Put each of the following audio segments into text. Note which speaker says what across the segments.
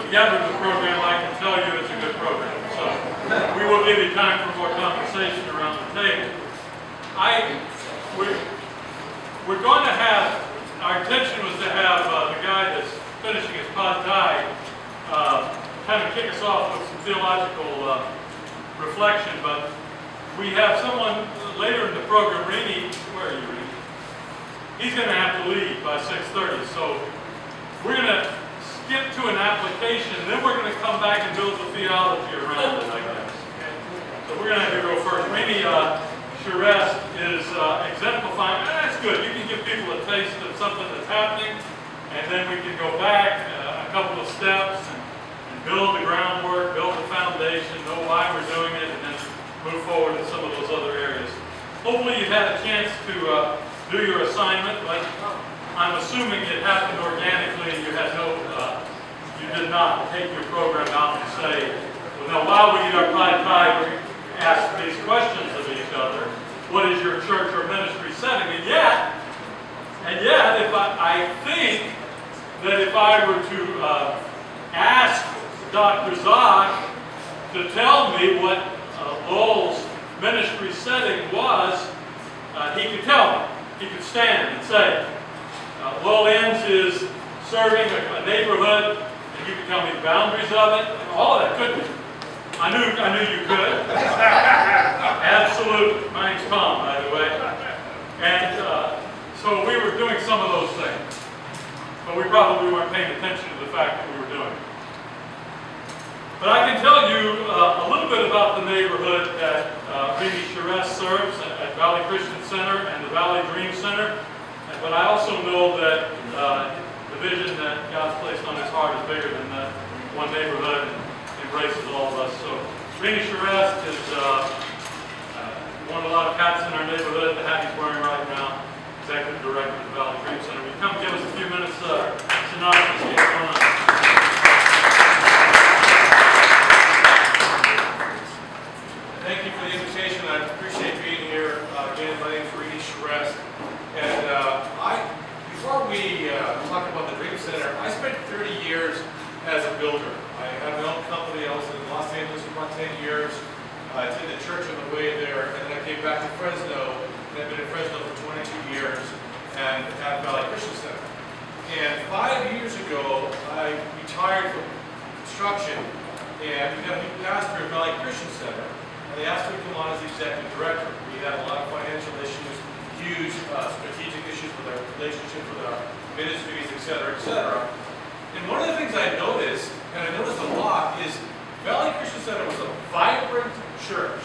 Speaker 1: together the program, I can tell you it's a good program. So we will give you time for more conversation around the table. We're going to have, our intention was to have the guy that's finishing his pad thai kind of kick us off with some theological reflection, but we have someone later in the program, Rainey, where are you, Rainey? He's going to have to leave by 6:30, so we're going to skip to an application, and then we're going to come back and build the theology around it, I guess. So we're going to have to go first. Rainey Charest is exemplifying, that's good, you can give people a taste of something that's happening, and then we can go back a couple of steps and build the groundwork, build the foundation, know why we're doing it, and then move forward in some of those other areas. Hopefully you've had a chance to do your assignment, but I'm assuming it happened organically and you had no, you did not take your program out and say, well, now while we eat our pad thai, we ask these questions of each other. What is your church or ministry setting? And yet, if I think that if I were to ask Dr. Zock to tell me what Lowell's ministry setting was, he could tell me. He could stand and say, Lowell Inns is serving a neighborhood, and you can tell me the boundaries of it. All of that, couldn't you? I knew you could. Absolutely. My name's Tom, by the way. And so we were doing some of those things, but we probably weren't paying attention to the fact that we were doing it. But I can tell you a little bit about the neighborhood that Rainey Charest serves at Valley Christian Center and the Valley Dream Center. But I also know that the vision that God's placed on his heart is bigger than that one neighborhood and embraces all of us. So Rainey Charest is worn a lot of hats in our neighborhood. The hat he's wearing right now, Executive Director of the Valley Dream Center. Will you come give us a few minutes synopsis of what's going on?
Speaker 2: Thank you for the invitation. I appreciate being here. Again, my name is Rainey Charest. And before we talk about the Dream Center, I spent 30 years as a builder. I had my own company. I was in Los Angeles for about 10 years. I attended church on the way there, and then I came back to Fresno, and I've been in Fresno for 22 years and at Valley Christian Center. And 5 years ago, I retired from construction and became a new pastor at Valley Christian Center. They asked me to come on as the executive director. We had a lot of financial issues, huge strategic issues with our relationship with our ministries, et cetera, et cetera. And one of the things I noticed, and I noticed a lot, is Valley Christian Center was a vibrant church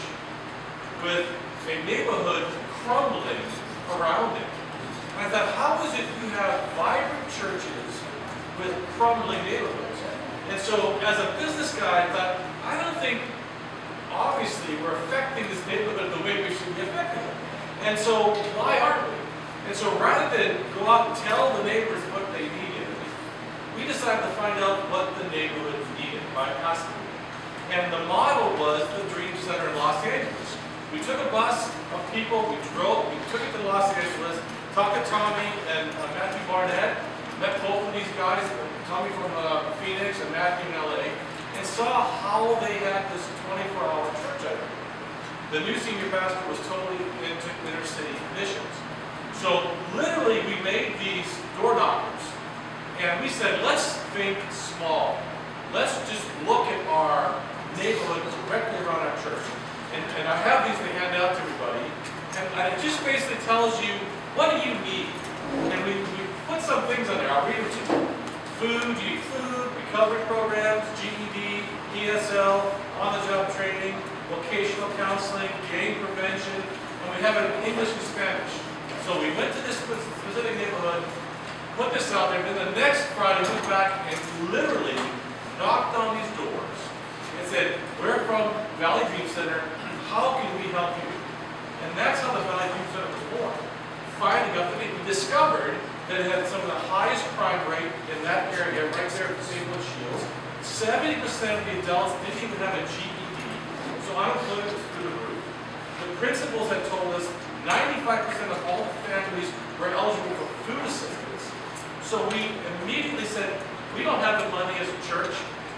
Speaker 2: with a neighborhood crumbling around it. And I thought, how is it you have vibrant churches with crumbling neighborhoods? And so, as a business guy, I thought, I don't think obviously we're affecting this neighborhood the way we should be affecting it. And so why aren't we? And so rather than go out and tell the neighbors what they needed, we decided to find out what the neighborhood needed by asking. And the model was the Dream Center in Los Angeles. We took a bus of people, we took it to Los Angeles, talked to Tommy and Matthew Barnett, met both of these guys, Tommy from Phoenix and Matthew in LA, and saw how they had this 24-hour church item. The new senior pastor was totally into inner city missions. So literally we made these door knockers and we said, let's think small. Let's just look at our neighborhood directly around our church. And I have these to hand out to everybody. And it just basically tells you, what do you need? And we put some things on there. I'll read them to you. Food, you need food, recovery programs, GED, ESL, on-the-job training, vocational counseling, gang prevention, and we have it in English and Spanish. So we went to this specific neighborhood, put this out there, then the next Friday we went back and literally knocked on these doors and said, we're from Valley Dream Center, how can we help you? And that's how the Valley Dream Center was born. Finally got the name. We discovered that it had some of the highest crime rate in that area, right there at the St. Louis Shields. 70% of the adults didn't even have a GED, so unemployment was through the roof. The principals had told us 95% of all the families were eligible for food assistance. So we immediately said, we don't have the money as a church,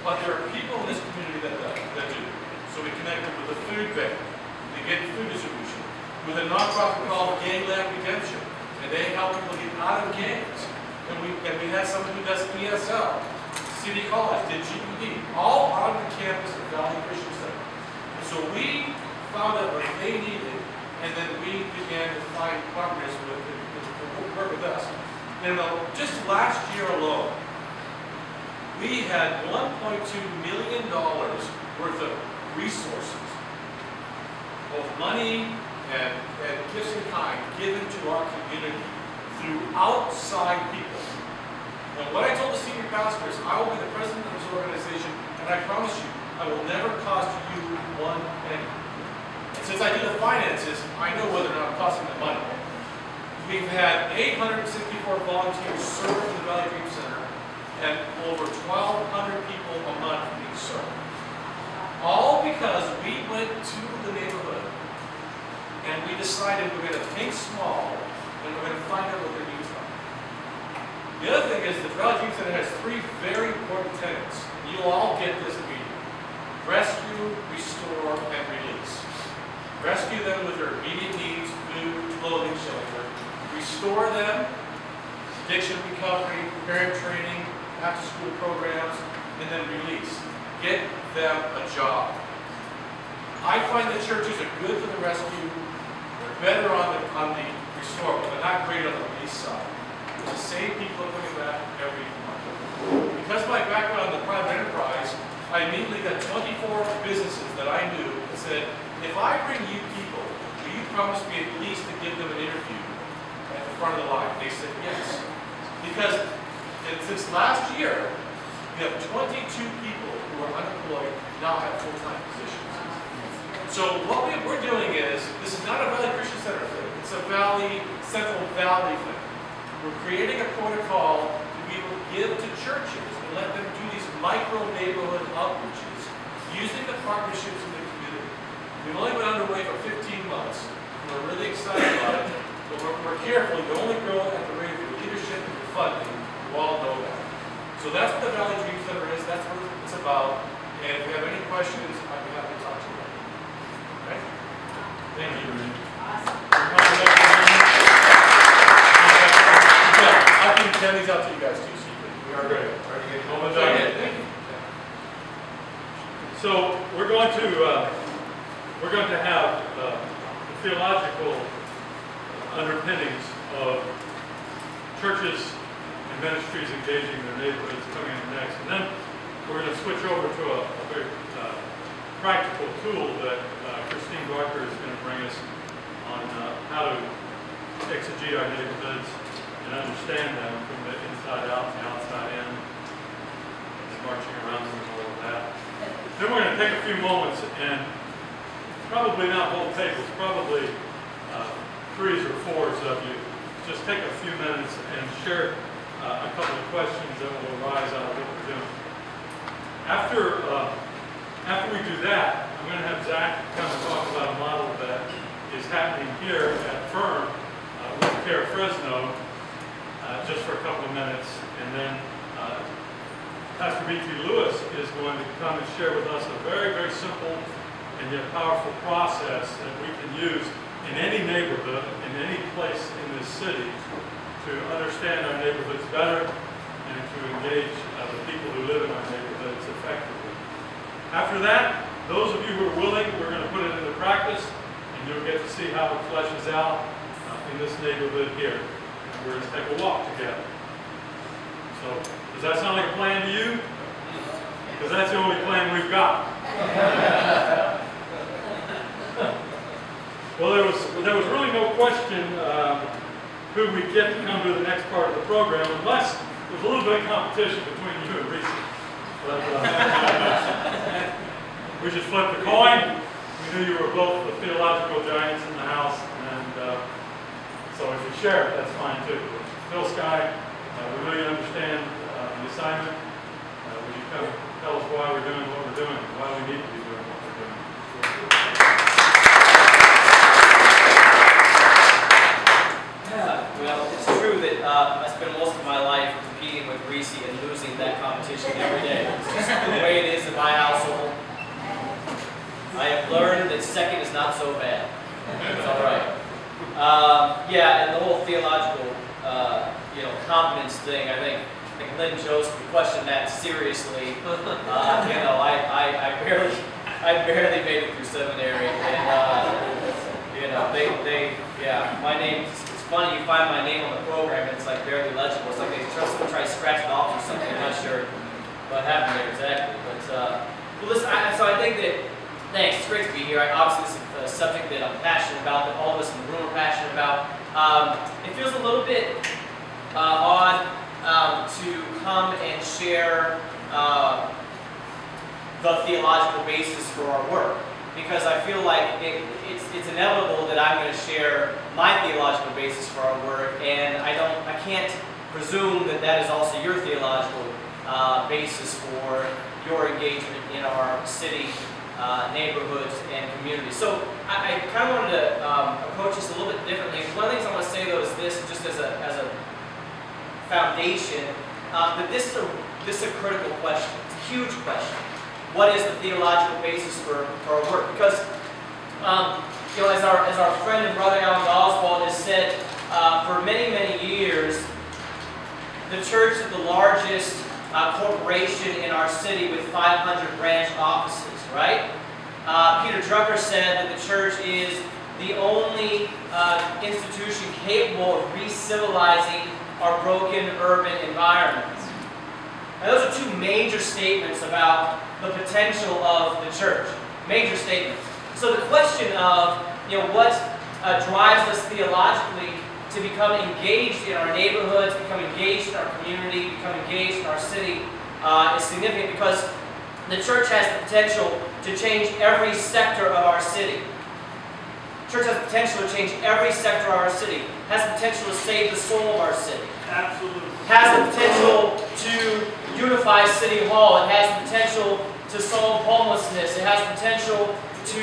Speaker 2: but there are people in this community that do. So we connected with the food bank, they get food distribution, with a nonprofit called Gangland Redemption, and they help people get out of gangs. And we had someone who does ESL, City College, did GED, all on the campus of Valley Christian Center. And so we found out what they needed, and then we began to find partners to work with us. And just last year alone, we had $1.2 million worth of resources, both money and gifts in kind, given to our community through outside people. And what I told the senior pastors, I will be the president of this organization, and I promise you, I will never cost you one penny. And since I do the finances, I know whether or not I'm costing them money. We've had 864 volunteers serve in the Valley Dream Center, and over 1,200 people a month being served. All because we went to the neighborhood, and we decided we're going to think small, and we're going to find out what their needs are. The other thing is the Valley Dream Center has 3 very important tenets. You'll all get this immediately. Rescue, restore, and release. Rescue them with their immediate needs, food, clothing, shelter. Restore them, addiction recovery, parent training, after-school programs, and then release. Get them a job. I find that churches are good for the rescue. They're better on the restore, but they're not great on the release side. The same people are coming back every month. Because of my background in the private enterprise, I immediately got 24 businesses that I knew that said, if I bring you people, will you promise me at least to give them an interview at the front of the line? They said yes. Because since last year, we have 22 people who are unemployed now have full-time positions. So what we're doing is, this is not a Valley Christian Center thing, it's a Central Valley thing. We're creating a protocol to be able to give to churches and let them do these micro-neighborhood outreaches using the partnerships in the community. We've only been underway for 15 months. We're really excited about it, but we're careful. You only grow at the rate of your leadership and your funding. You all know that. So that's what the Valley Dream Center is. That's what it's about. And if you have any questions, I'd be happy to talk to you. Okay? Thank you. Awesome. I can send these out to you guys too, so we are ready. Ready to get home with that? Thank you.
Speaker 1: So we're going to have the theological underpinnings of churches and ministries engaging their neighborhoods coming in next, and then we're going to switch over to a very practical tool that Christine Barker is going to bring us on how to exegete our neighborhoods and understand them from the inside out and the outside in, and marching around them and all of that. Then we're going to take a few moments and probably not whole tables, probably 3s or 4s of you, just take a few minutes and share a couple of questions that will arise out of what we're doing. After we do that, I'm going to have Zach come and talk about a model that is happening here at Firm with Care Fresno, just for a couple of minutes, and then Pastor B.T. Lewis is going to come and share with us a very, very simple and yet powerful process that we can use in any neighborhood, in any place in this city, to understand our neighborhoods better and to engage the people who live in our neighborhoods effectively. After that, those of you who are willing, we're going to put it into practice, and you'll get to see how it fleshes out in this neighborhood here. We're going to take a walk together. So, does that sound like a plan to you? Because that's the only plan we've got. Well, there was really no question who we'd get to come to the next part of the program, unless there was a little bit of competition between you and Reese. But we just flipped the coin. We knew you were both the theological giants in the house, and so if you share it, that's fine too. Phil, Skei, we know you understand the assignment. Would you come tell us why we're doing what we're doing, why we need to be doing what we're doing?
Speaker 3: Yeah, well, it's true that I spent most of my life competing with greasy and losing that competition every day. It's just the way it is in my household. I have learned that second is not so bad. It's all right. Yeah, and the whole theological, competence thing, I think Lynn Joseph questioned that seriously. I barely made it through seminary, and my name. It's funny, you find my name on the program, and it's like barely legible. It's like they try to scratch it off or something. I'm not sure what happened there exactly, but well, listen. So I think that. Thanks. It's great to be here. Obviously, this is a subject that I'm passionate about, that all of us in the room are passionate about. It feels a little bit odd to come and share the theological basis for our work, because I feel like it's inevitable that I'm going to share my theological basis for our work, and I can't presume that that is also your theological basis for your engagement in our city. Neighborhoods and communities. So I kind of wanted to approach this a little bit differently. One of the things I want to say though is this, just as a foundation, that this is a critical question. It's a huge question. What is the theological basis for our work? Because as our friend and brother Alan Oswald has said, for many years, the church is the largest corporation in our city with 500 branch offices. Right? Peter Drucker said that the church is the only institution capable of re-civilizing our broken urban environments. Now, those are two major statements about the potential of the church. Major statements. So the question of what drives us theologically to become engaged in our neighborhoods, become engaged in our community, become engaged in our city is significant, because the church has the potential to change every sector of our city. The church has the potential to change every sector of our city. Has the potential to save the soul of our city.
Speaker 1: Absolutely.
Speaker 3: Has the potential to unify City Hall. It has the potential to solve homelessness. It has the potential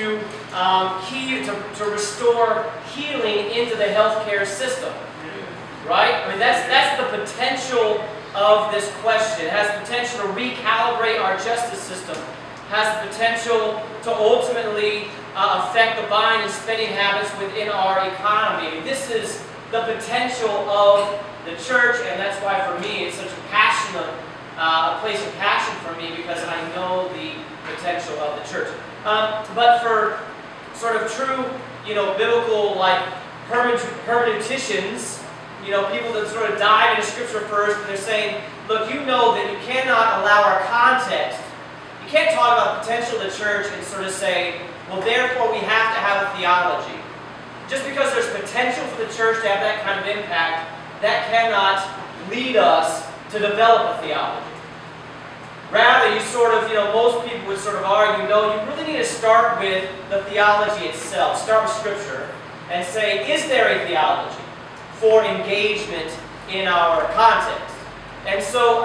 Speaker 3: to restore healing into the healthcare system. Right? I mean, that's the potential of this question. It has the potential to recalibrate our justice system. It has the potential to ultimately affect the buying and spending habits within our economy. I mean, this is the potential of the church, and that's why for me it's such a place of passion for me, because I know the potential of the church. But for sort of true, biblical hermeneuticians, people that sort of dive into Scripture first, and they're saying, look, you know that you cannot allow our context. You can't talk about the potential of the church and sort of say, well, therefore we have to have a theology. Just because there's potential for the church to have that kind of impact, that cannot lead us to develop a theology. Rather, you sort of, most people would sort of argue, no, you really need to start with the theology itself. Start with Scripture and say, is there a theology for engagement in our context? And so,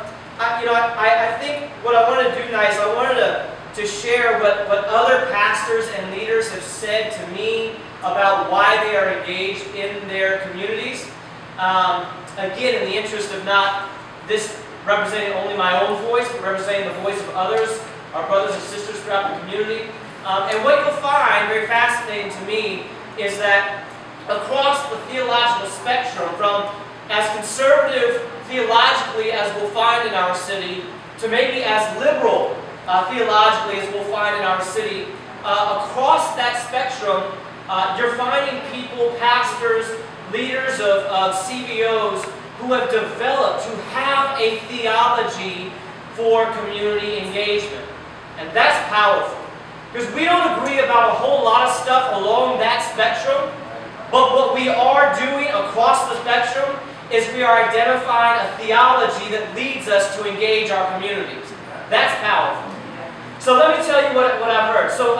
Speaker 3: I think what I want to do tonight is I wanted to share what other pastors and leaders have said to me about why they are engaged in their communities. Again, in the interest of not this representing only my own voice, but representing the voice of others, our brothers and sisters throughout the community. And what you'll find, very fascinating to me, is that across the theological spectrum, from as conservative theologically as we'll find in our city, to maybe as liberal theologically as we'll find in our city, across that spectrum, you're finding people, pastors, leaders of CBOs, who have developed, who have a theology for community engagement. And that's powerful. Because we don't agree about a whole lot of stuff along that spectrum, but what we are doing across the spectrum is we are identifying a theology that leads us to engage our communities. That's powerful. So let me tell you what I've heard. So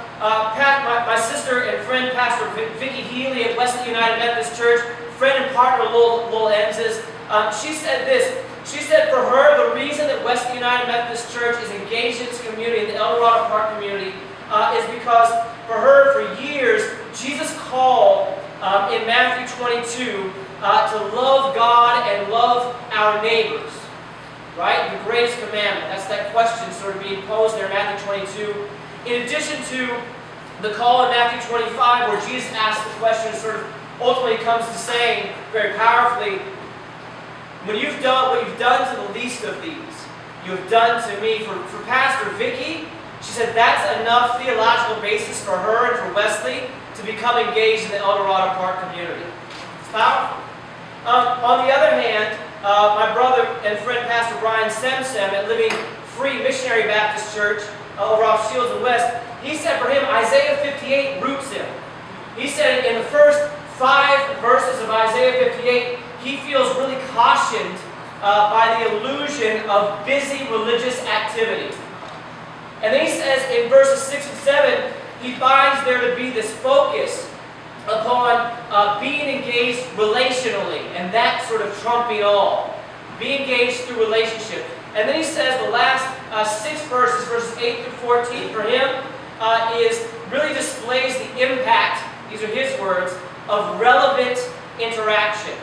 Speaker 3: my sister and friend, Pastor Vicki Healy at Wesley United Methodist Church, friend and partner Lowell Emses, she said this. She said for her, the reason that Wesley United Methodist Church is engaged in its community, in the El Dorado Park community, is because for her, for years, Jesus called in Matthew 22 to love God and love our neighbors. right? The greatest commandment. That's that question sort of being posed there in Matthew 22. In addition to the call in Matthew 25, where Jesus asks the question, sort of ultimately comes to saying very powerfully, when you've done what you've done to the least of these, you have done to me. For Pastor Vicky, she said that's enough theological basis for her and for Wesley to become engaged in the El Dorado Park community. It's powerful. On the other hand, my brother and friend Pastor Brian Semsem at Living Free Missionary Baptist Church over off Shields and West, he said for him, Isaiah 58 roots him. He said in the first 5 verses of Isaiah 58, he feels really cautioned by the illusion of busy religious activity. And then he says in verses 6 and 7, he finds there to be this focus upon being engaged relationally, and that sort of trumping all. Be engaged through relationship. And then he says the last 6 verses, verses 8 through 14, for him really displays the impact, these are his words, of relevant interaction.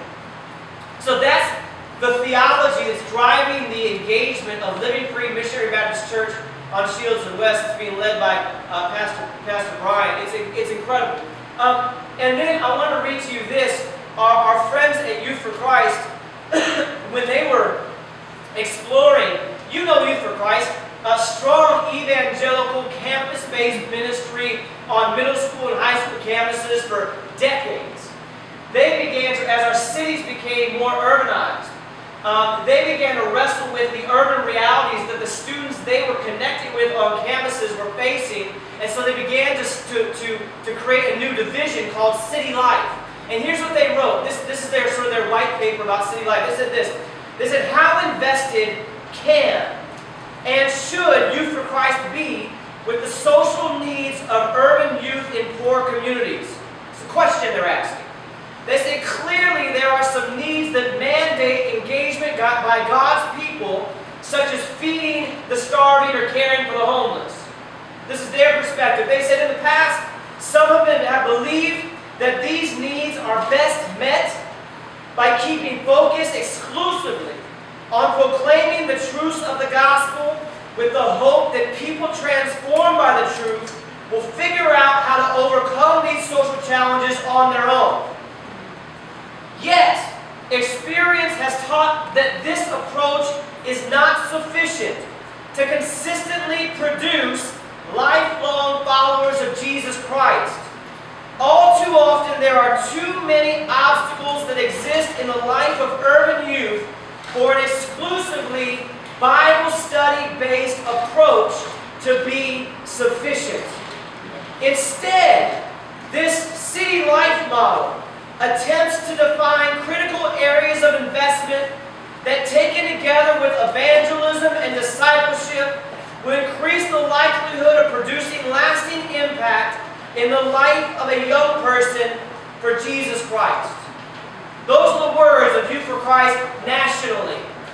Speaker 3: So that's the theology that's driving the engagement of Living Free Missionary Baptist Church on Shields and West. It's being led by Pastor Brian. It's incredible. And then I want to read to you this. Our friends at Youth for Christ, when they were exploring, you know Youth for Christ, a strong evangelical campus-based ministry on middle school and high school campuses for decades. They began to, as our cities became more urbanized, they began to wrestle with the urban realities that the students they were connecting with on campuses were facing, and so they began to create a new division called City Life. And here's what they wrote. This is their sort of their white paper about City Life. They said this. They said, how invested can and should Youth for Christ be with the social needs of urban youth in poor communities? It's a question they're asking. They say clearly there are some needs that mandate engagement by God's people, such as feeding the starving or caring for the homeless. This is their perspective. They said in the past, some of them have believed that these needs are best met by keeping focus exclusively on proclaiming the truths of the gospel with the hope that people transformed by the truth will figure out how to overcome these social challenges on their own. Yet, experience has taught that this approach is not sufficient to consistently produce lifelong followers of Jesus Christ. All too often, there are too many obstacles that exist in the life of urban youth for an exclusively Bible study-based approach to be sufficient. Instead, this City Life model attempts to define critical areas of investment that, taken together with evangelism and discipleship, will increase the likelihood of producing lasting impact in the life of a young person for Jesus Christ. Those are the words of Youth for Christ nationally.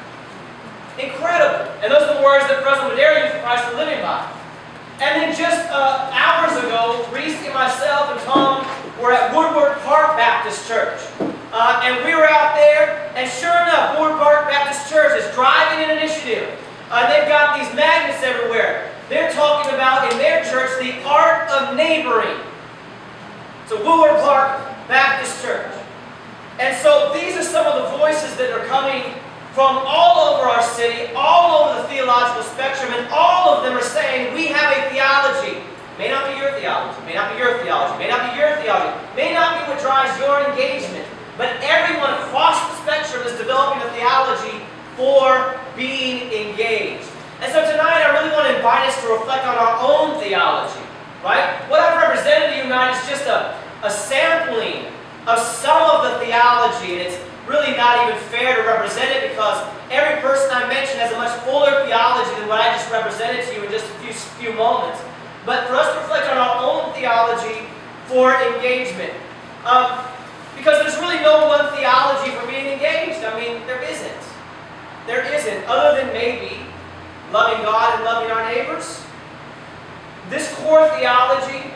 Speaker 3: Incredible. And those are the words that Fresno Madera Youth for Christ are living by. And then just hours ago, Reese and myself and Tom were at Woodward Park Baptist Church. And we were out there, and sure enough, Woodward Park Baptist Church is driving an initiative. They've got these magnets everywhere. They're talking about, in their church, the art of neighboring. So Woodward Park Baptist Church. And so these are some of the voices that are coming from all over our city, all over the theological spectrum, and all of them are saying, we have a theology. May not be your theology, may not be your theology, may not be your theology, may not be what drives your engagement, but everyone across the spectrum is developing a theology for being engaged. And so tonight I really want to invite us to reflect on our own theology, right? What I've represented to you tonight is just a sampling of some of the theology, and it's really not even fair to represent it because every person I mentioned has a much fuller theology than what I just represented to you in just a few moments. But for us to reflect on our own theology for engagement. Because there's really no one theology for being engaged. I mean, there isn't. There isn't, other than maybe loving God and loving our neighbors. This core theology,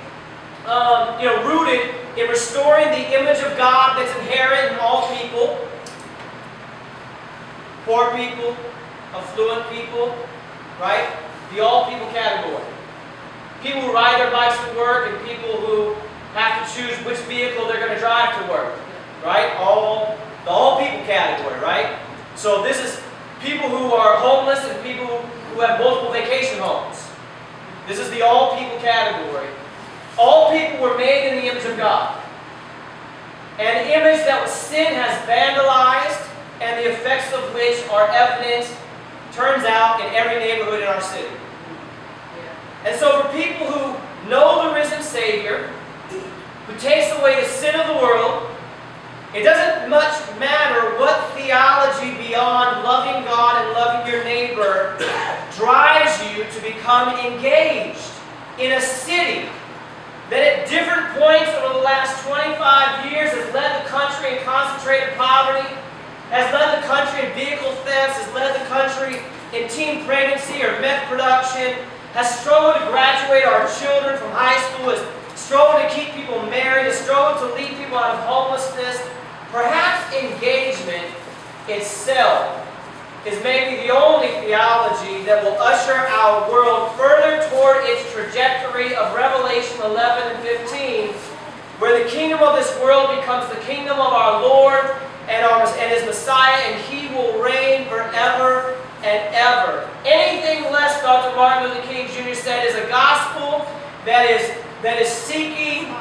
Speaker 3: rooted in restoring the image of God that's inherent in all people, poor people, affluent people, right? The all people category. People who ride their bikes to work and people who have to choose which vehicle they're going to drive to work, right? The all people category, right? So this is people who are homeless and people who have multiple vacation homes. This is the all people category. All people were made in the image of God. An image that sin has vandalized and the effects of which are evident, turns out, in every neighborhood in our city. And so for people who know the risen Savior, who takes away the sin of the world, it doesn't much matter what theology beyond loving God and loving your neighbor drives you to become engaged in a city that at different points over the last 25 years has led the country in concentrated poverty, has led the country in vehicle thefts, has led the country in teen pregnancy or meth production, has struggled to graduate our children from high school, has struggled to keep people married, has struggled to lead people out of homelessness. Perhaps engagement itself is maybe the only theology that will usher our world further toward its trajectory of Revelation 11 and 15, where the kingdom of this world becomes the kingdom of our Lord and His Messiah, and He will reign forever and ever. Anything less, Dr. Martin Luther King Jr. said, is a gospel that is seeking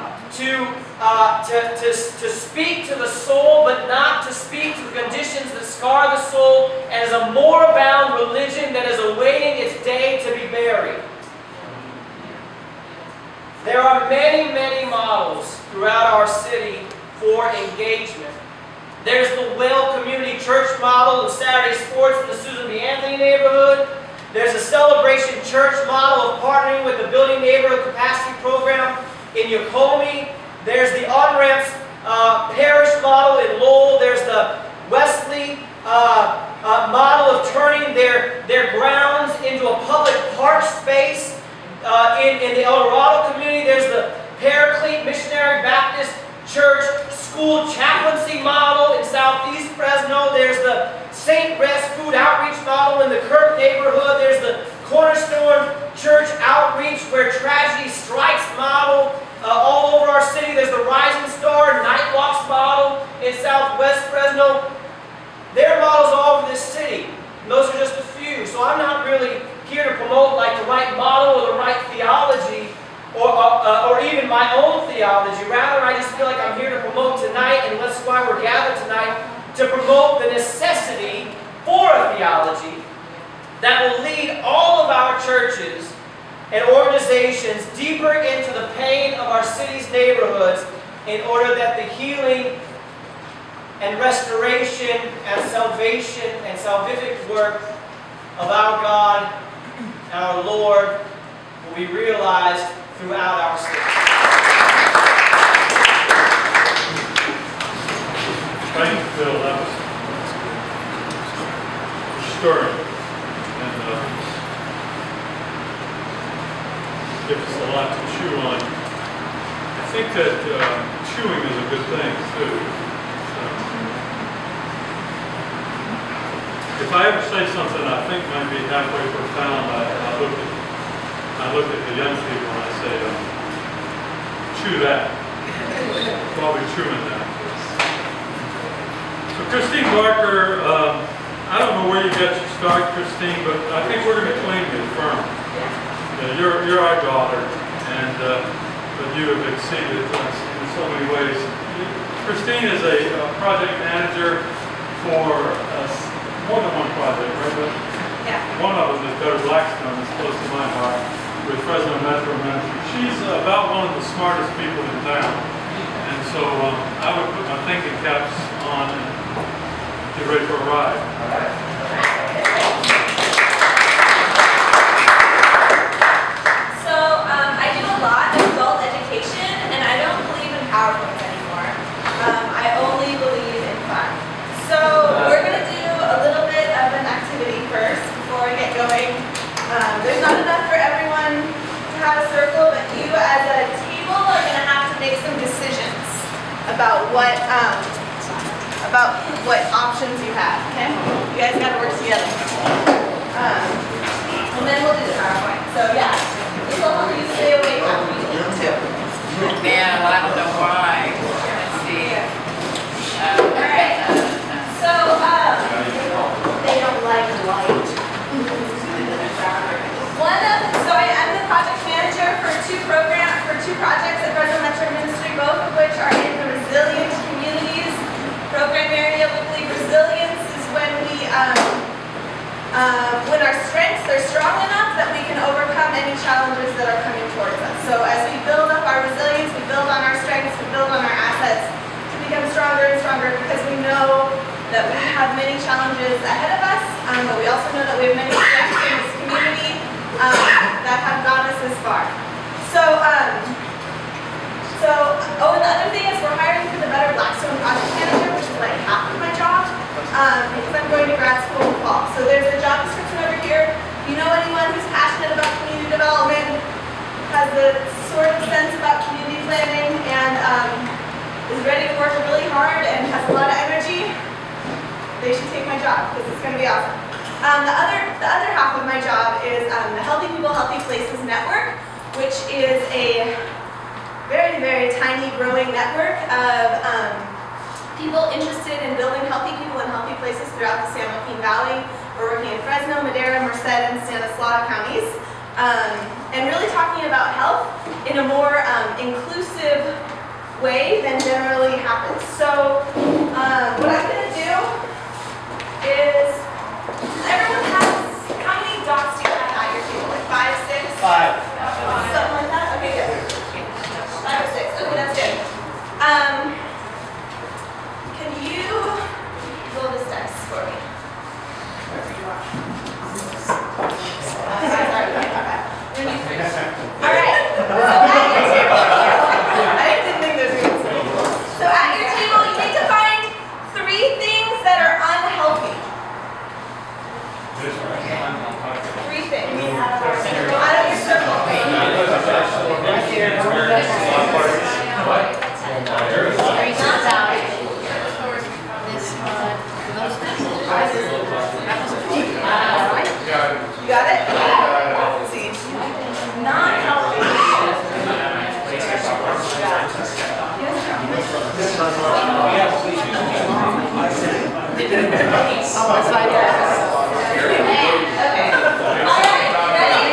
Speaker 3: to speak to the soul, but not to speak to the conditions that scar the soul, and is a more-bound religion that is awaiting its day to be buried. There are many, many models throughout our city for engagement. There's the Well Community Church model of Saturday sports in the Susan B. Anthony neighborhood. There's a Celebration Church model of partnering with the Building Neighborhood Capacity Program in Yokomi. There's the On-Ramps Parish model in Lowell. There's the Wesley model of turning their grounds into a public park space in the El Dorado community. There's the Paraclete Missionary Baptist Church School Chaplaincy model in Southeast Fresno. There's the St. Rest Food Outreach model in the Kirk neighborhood. There's the Cornerstone Church Outreach where tragedy strikes model all over our city. There's the Rising Star Night Walks model in Southwest Fresno. There are models all over this city. And those are just a few. So I'm not really here to promote like the right model or the right theology or even my own theology. Rather, I just feel like I'm here to promote tonight, and that's why we're gathered tonight, to promote the necessity for a theology that will lead all of our churches and organizations deeper into the pain of our city's neighborhoods in order that the healing and restoration and salvation and salvific work of our God and our Lord will be realized throughout our city.
Speaker 1: Thank you, Phil. That was stirring. And gives us a lot to chew on. I think that chewing is a good thing, too. If I ever say something I think might be halfway profound, I look at the young people and I say, chew that. While we're chewing that. So Christine Barker, I don't know where you got your start, Christine, but I think we're going to claim you firm. You're our daughter, and but you have exceeded us in so many ways. Christine is a project manager for more than one project, right?
Speaker 4: Yeah.
Speaker 1: One of them is Better Blackstone, that's close to my heart, with Fresno Metro Ministry. She's about one of the smartest people in town. And so I would put my thinking caps on and get ready for a ride. All right.
Speaker 4: So I do a lot of adult education, and I don't believe in PowerPoints anymore. I only believe in fun. So we're going to do a little bit of an activity first before we get going. There's not enough for everyone to have a circle, but you as a table are going to have to make some decisions about what options you have, okay? You guys got to work together. So yeah, this will help you stay awake after you eat too.
Speaker 5: Man, I don't know why. Let's see.
Speaker 4: Alright. So they don't like light. I'm the project manager for two projects at Fresno Metro Ministry, both of which are in the resilient communities program area. We believe resilience is when when our strengths are strong enough that we can overcome any challenges that are coming towards us. So as we build up our resilience, we build on our strengths, we build on our assets to become stronger and stronger, because we know that we have many challenges ahead of us, but we also know that we have many strengths in this community that have gotten us this far. And the other thing is we're hiring for the Better Blackstone project manager, which is like half of my job, because I'm going to grad school in the fall. So there's a job description over here. If you know anyone who's passionate about community development, has a sort of sense about community planning, and is ready to work really hard and has a lot of energy, they should take my job, because it's going to be awesome. The other half of my job is the Healthy People, Healthy Places Network, which is a very, very tiny growing network of people interested in building healthy people and healthy places throughout the San Joaquin Valley. We're working in Fresno, Madera, Merced, and Stanislaus counties, and really talking about health in a more inclusive way than generally happens. So what I'm going to do is, everyone has, how many dots do you have at your table? Like 5, 6?
Speaker 3: 5.
Speaker 4: Something like that? Okay, good. 5 or 6. Okay, that's good. Can you roll this dice for me? Wherever you are. All right. I didn't think those were good. So at your table, you need to find 3 things that are unhealthy. 3 things. Out of your circle. You got it? Let's see. Non-healthy. Okay. All right, ready?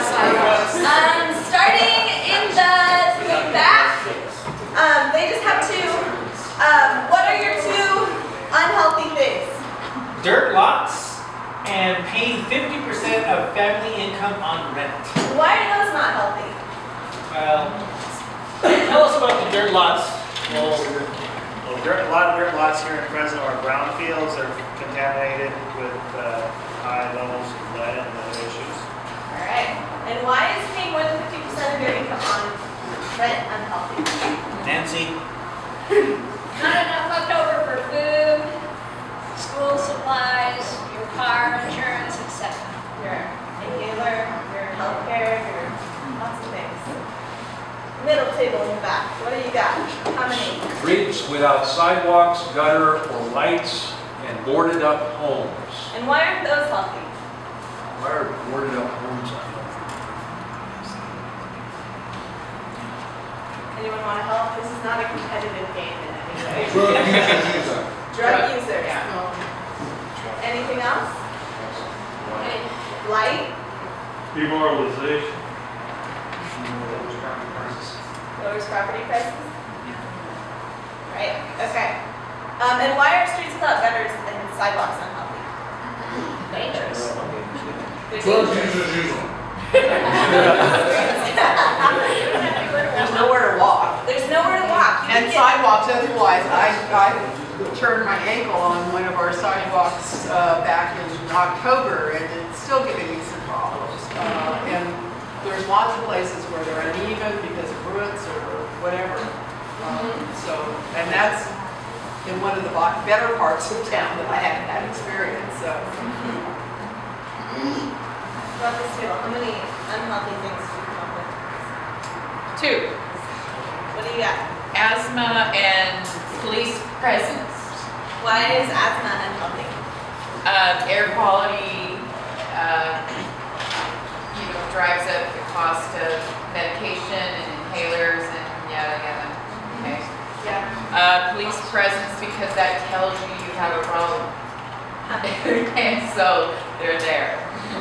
Speaker 4: Starting in the back, they just have 2. What are your 2 unhealthy things?
Speaker 6: Dirt lots and paying 50% of family income on rent.
Speaker 4: Why are those not healthy?
Speaker 6: Well, tell us about the dirt lots.
Speaker 7: Well, a lot of dirt lots here in Fresno are brownfields. They're contaminated with high levels of lead and other issues.
Speaker 4: All right. And why is paying more than 50% of your income on rent unhealthy?
Speaker 6: Nancy.
Speaker 8: Not enough left over for food, school supplies, your car insurance, etc.
Speaker 4: Your inhaler, your healthcare, your lots of things. Middle table in the back. What do you got? How many?
Speaker 9: Streets without sidewalks, gutter, or lights, and boarded up homes.
Speaker 4: And why aren't those healthy?
Speaker 9: Why are boarded up homes unhealthy?
Speaker 4: Anyone want to help? This is not a competitive game in any way.
Speaker 9: Drug
Speaker 4: Drug users. Anything else? Light?
Speaker 1: Demoralization.
Speaker 4: Lowers property prices? Right, okay. And why are streets without gutters and sidewalks unhealthy? Dangerous.
Speaker 2: Drug users usually.
Speaker 5: There's nowhere to walk.
Speaker 4: There's nowhere to walk. You
Speaker 5: And
Speaker 4: can get-
Speaker 5: sidewalks otherwise. I turned my ankle on one of our sidewalks back in October, and it's still giving me some problems. And there's lots of places where they're uneven because of roots or whatever. And that's in one of the better parts of town that I haven't had experience. So.
Speaker 4: About this table, how many unhealthy things do you come up with?
Speaker 8: 2,
Speaker 4: What do you got?
Speaker 8: asthma and police presence.
Speaker 4: Why is asthma unhealthy?
Speaker 8: Air quality, drives
Speaker 5: because that tells you have a problem. And so they're there.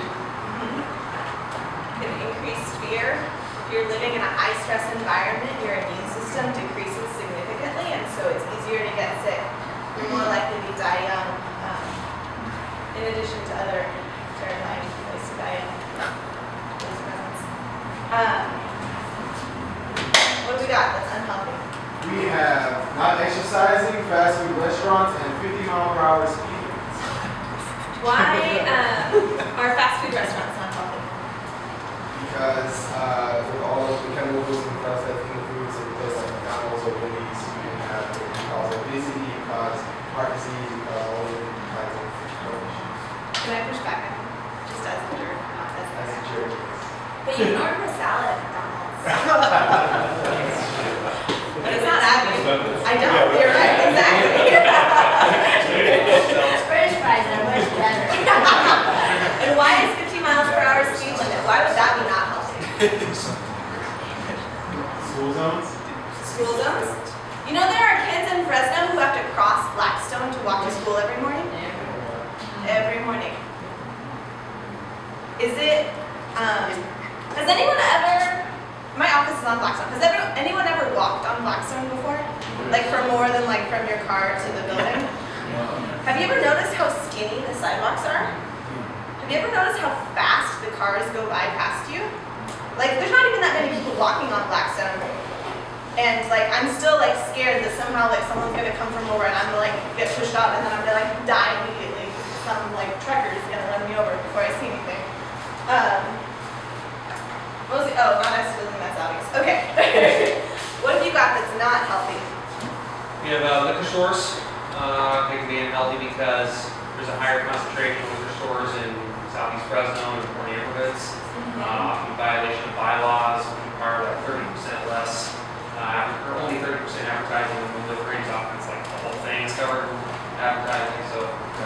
Speaker 4: Can increase fear. If you're living in a high-stress environment, your immune system decreases significantly, and so it's easier to get sick. You're more likely to die young, in addition to other terrifying ways to die young. What do we got that's unhealthy?
Speaker 10: We have not exercising, fast food restaurants, and 50-mile-per-hour speed limits.
Speaker 4: Why are fast food restaurants not healthy?
Speaker 10: Because with all of the chemicals and stuff that's in the foods, in a place like McDonald's or Wendy's, you can have it can cause obesity, it can cause heart disease, it can cause all different kinds of health issues.
Speaker 4: Can I push back on you? Just as a jerk, not as a
Speaker 10: As a jerk.
Speaker 4: But you can order a salad at McDonald's. But it's not happening. I don't. You're right. Exactly.
Speaker 8: French fries are much better.
Speaker 4: And why is 50 miles per hour speed limit? Why would that be not healthy?
Speaker 10: School zones?
Speaker 4: School zones? You know there are kids in Fresno who have to cross Blackstone to walk to school every morning? Every morning. Is it, has anyone ever, my office is on Blackstone, has anyone ever walked on Blackstone before? Like from more than like from your car to the building? Have you ever noticed how skinny the sidewalks are? Have you ever noticed how fast the cars go by past you? Like there's not even that many people walking on Blackstone. And like I'm still like scared that somehow like someone's gonna come from over and I'm gonna like get pushed off and then I'm gonna like die immediately. Some like trucker is gonna run me over before I see anything. What was it? Oh, not accidentally, that's obvious. Okay. What have you got that's not healthy?
Speaker 11: We have liquor stores. They can be unhealthy because there's a higher concentration of liquor stores in Southeast Fresno and poor neighborhoods. Often violation of bylaws, require like 30% less, or only 30% advertising when we live range. Often it's like the whole thing is covered in advertising. So,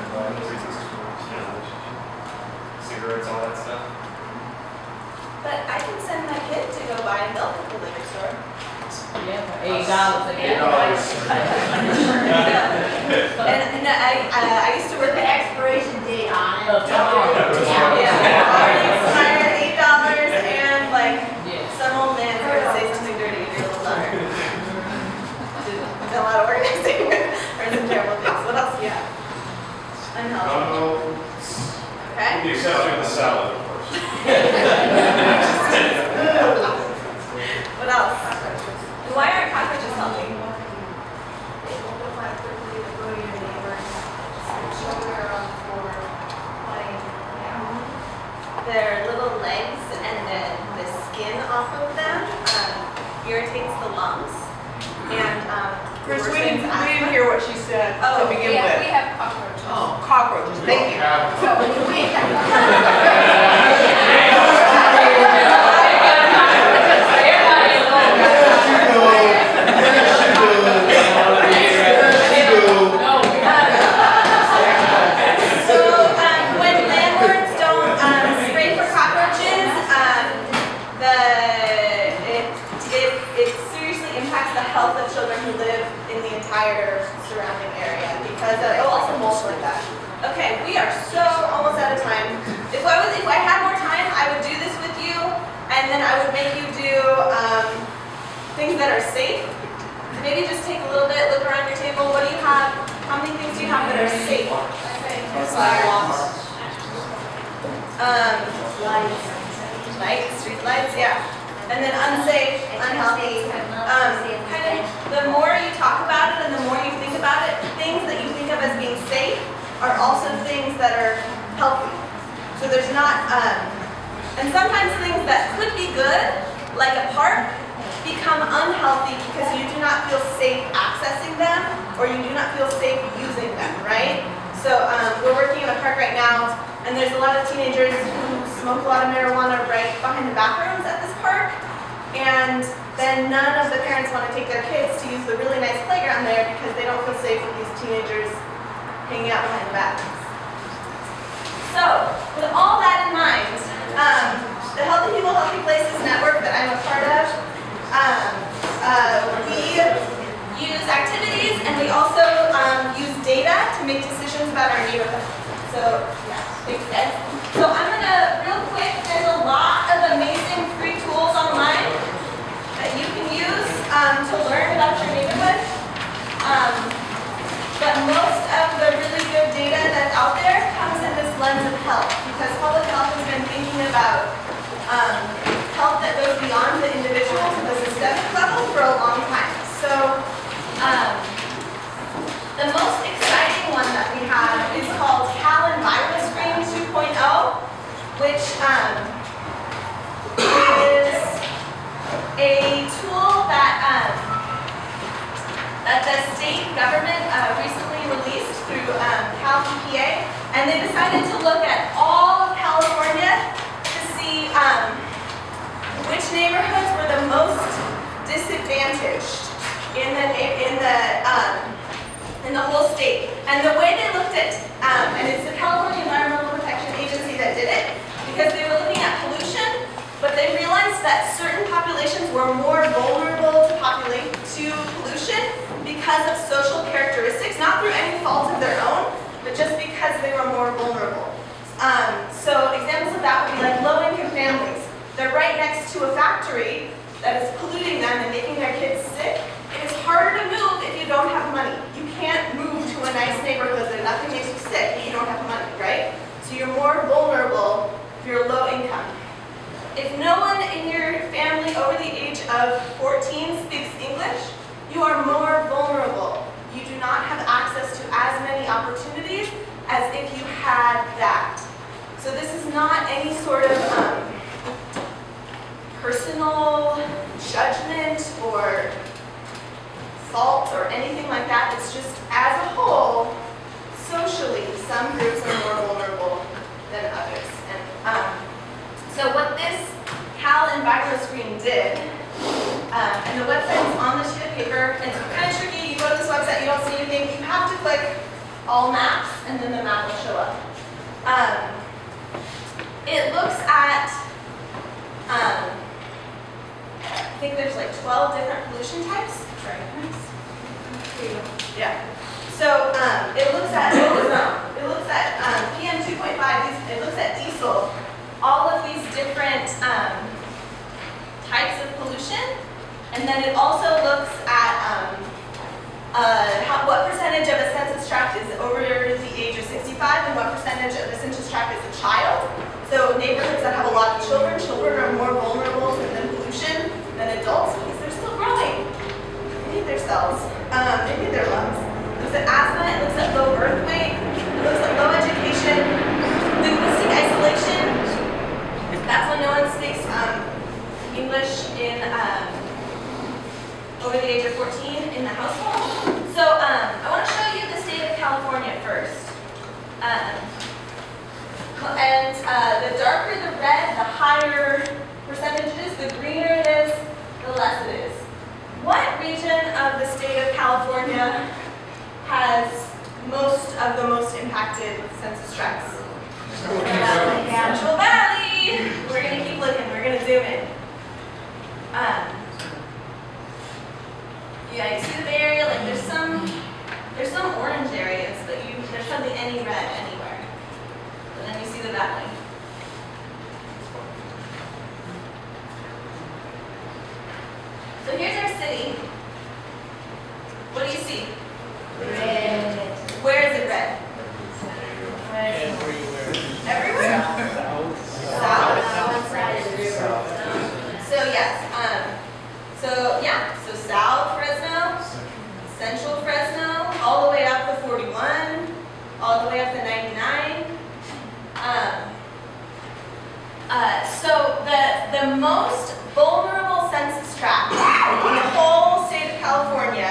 Speaker 11: cigarettes, all that stuff.
Speaker 4: But I can send my kid to go buy milk at the liquor store.
Speaker 5: Yeah, $8 again.
Speaker 4: And I used to work
Speaker 8: The
Speaker 4: at
Speaker 8: expiration date on it.
Speaker 4: already expired $8 and like some old man's gonna say something dirty to your little daughter. Did a lot of organizing or some terrible things. What else do you have? Unhealthy. Okay.
Speaker 2: With the exception of the salad, of course.
Speaker 4: What else? And why aren't cockroaches healthy? Their little legs and the skin off of them irritates the lungs. And
Speaker 5: Chris, we
Speaker 4: worsens
Speaker 5: didn't
Speaker 4: asthma.
Speaker 5: hear what she said to begin
Speaker 8: We
Speaker 5: with.
Speaker 8: have cockroaches.
Speaker 5: Oh, cockroaches. Thank you.
Speaker 4: When landlords don't spray for cockroaches, it seriously impacts the health of children who live in the entire surrounding area because also mold like that. Okay, we are so almost out of time. If I had more time, I would do this with you, and then I would make you do things that are safe. Maybe just take a little bit, look around your table. What do you have? How many things do you have that are safe?
Speaker 8: Sidewalks.
Speaker 4: Lights, street lights, yeah. And then unsafe, unhealthy. Kind of, the more you talk about it and the more you think about it, things that you think of as being safe are also things that are healthy. So there's not, and sometimes things that could be good, like a park, become unhealthy because you do not feel safe accessing them or you do not feel safe using them, right? So we're working in a park right now and there's a lot of teenagers who smoke a lot of marijuana right behind the bathrooms at this park, and then none of the parents want to take their kids to use the really nice playground there because they don't feel safe with these teenagers hanging out behind the bathrooms. So with all that in mind, the Healthy People, Healthy Places network that I'm a part of, we use activities and we also lens of health, because public health has been thinking about health that goes beyond the individual to the systemic level for a long time. So the most exciting one that we have is called Cal and Virus Screen 2.0, which is a tool that that the state government recently released through Cal EPA, and they decided to look at all of California to see which neighborhoods were the most disadvantaged in the whole state. And the way they looked at, and it's the California Environmental Protection Agency that did it, because they were looking at pollution, but they realized that certain populations were more vulnerable to pollution because of social characteristics, not through any fault of their own, but just because they were more vulnerable. So examples of that would be like low-income families. They're right next to a factory that is polluting them and making their kids sick. It is harder to move if you don't have money. You can't move to a nice neighborhood that nothing makes you sick if you don't have money, right? So you're more vulnerable if you're low income. If no one in your family over the age of 14 speaks English, you are more vulnerable. You do not have access to as many opportunities as if you had that. So this is not any sort of personal judgment or fault or anything like that. It's just, as a whole, socially, some groups are more vulnerable than others. And so what this Cal and Virus Screen did, and the website is on the sheet of paper, and it's kind of tricky. You go to this website, you don't see anything. You have to click all maps, and then the map will show up. It looks at, I think there's like 12 different pollution types. Sorry. Yeah. So it looks at PM 2.5. It looks at diesel. All of these different types of pollution, and then it also looks at what percentage of a census tract is over the age of 65, and what percentage of the census tract is a child. So neighborhoods that have a lot of children are more vulnerable to the pollution than adults because they're still growing. They need their cells. They need their lungs. It looks at asthma. It looks at low birth weight. It looks at low education, linguistic isolation. That's when no one speaks English in over the age of 14 in the household. So I want to show you the state of California first. The darker the red, the higher percentages, the greener it is, the less it is. What region of the state of California has most of the most impacted census tracts? Central Valley. We're going to keep looking. We're going to zoom in. Yeah, you see the Bay Area? Like there's some orange areas, but there's hardly any red anywhere. And then you see the valley. So here's our city. What do you see? Red. Where is it red? Everywhere? South. So yes. So South Fresno, Central Fresno, all the way up to 41, all the way up to 99. So the most vulnerable census tract in the whole state of California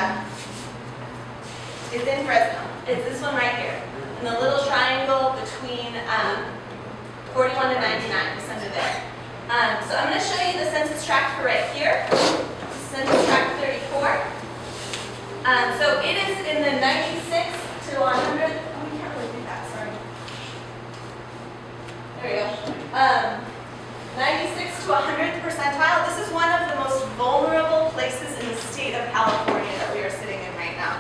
Speaker 4: is in Fresno. It's this one right here, in the little triangle between 41 and 99, just under there. So I'm going to show you the census tract for right here, census tract 34. So it is in the 96 to 100. Oh, we can't really do that. Sorry. There we go. 96 to 100th percentile. This is one of the most vulnerable places in the state of California that we are sitting in right now.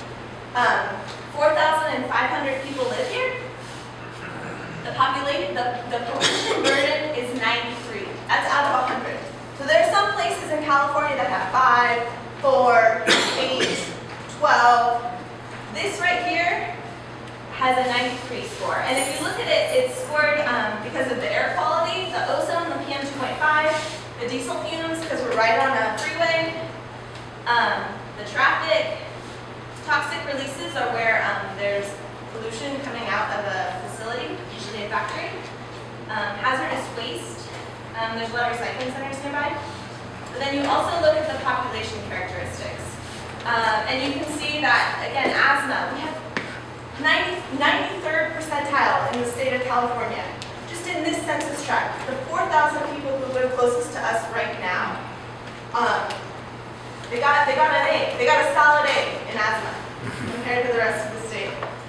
Speaker 4: 4,500 people live here. The pollution burden is 93. That's out of 100. So there are some places in California that have 5, 4, 8, 12. This right here has a 93 score. And if you look at it, it's scored because of the air quality, the ozone, the PM 2.5, the diesel fumes, because we're right on a freeway, the traffic. Toxic releases are where there's pollution coming out of a facility, usually a factory. Hazardous waste, there's a lot of recycling centers nearby. But then you also look at the population characteristics. And you can see that, again, asthma, we have 93rd percentile in the state of California. Just in this census tract, the 4,000 people who live closest to us right now, they got an A. They got a solid A in asthma compared to the rest of the state.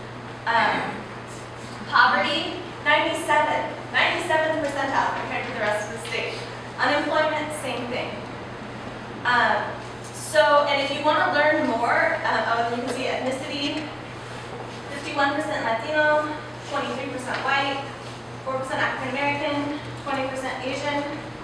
Speaker 4: Poverty, 97th percentile compared to the rest of the state. Unemployment, same thing. And if you want to learn more, you can see ethnicity, 51% Latino, 23% white, 4% African American, 20% Asian.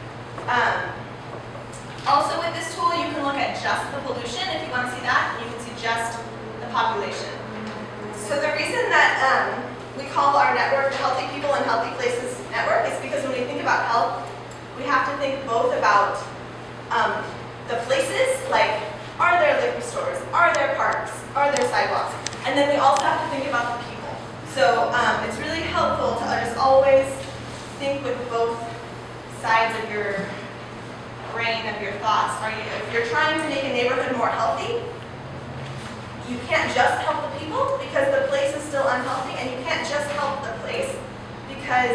Speaker 4: Also with this tool, you can look at just the pollution if you want to see that, and you can see just the population. So the reason that we call our network the Healthy People and Healthy Places Network is because when we think about health, we have to think both about the places, like are there liquor stores, are there parks, are there sidewalks, and then we also have to think about the people. So it's really helpful to just always think with both sides of your brain, of your thoughts. If you're trying to make a neighborhood more healthy, you can't just help the people because the place is still unhealthy, and you can't just help the place because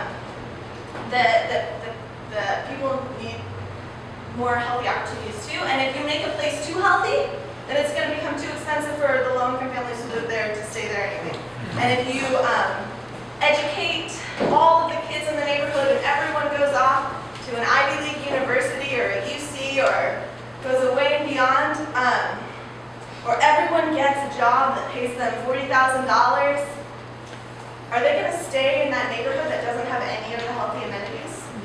Speaker 4: the people need more healthy opportunities too. And if you make a place too healthy, then it's going to become too expensive for the low-income families who live there to stay there anyway. And if you educate all of the kids in the neighborhood and everyone goes off to an Ivy League university or a UC or goes away and beyond, or everyone gets a job that pays them $40,000, are they going to stay in that neighborhood that doesn't have any of the healthy amenities?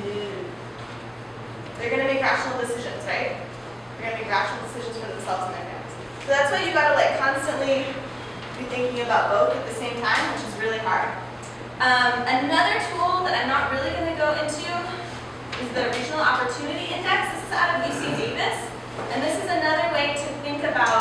Speaker 4: They're going to make rational decisions, right? They're going to make rational decisions for themselves and their families. So that's why you got to constantly be thinking about both at the same time, which is really hard. Another tool that I'm not really going to go into is the Regional Opportunity Index. This is out of UC Davis, and this is another way to think about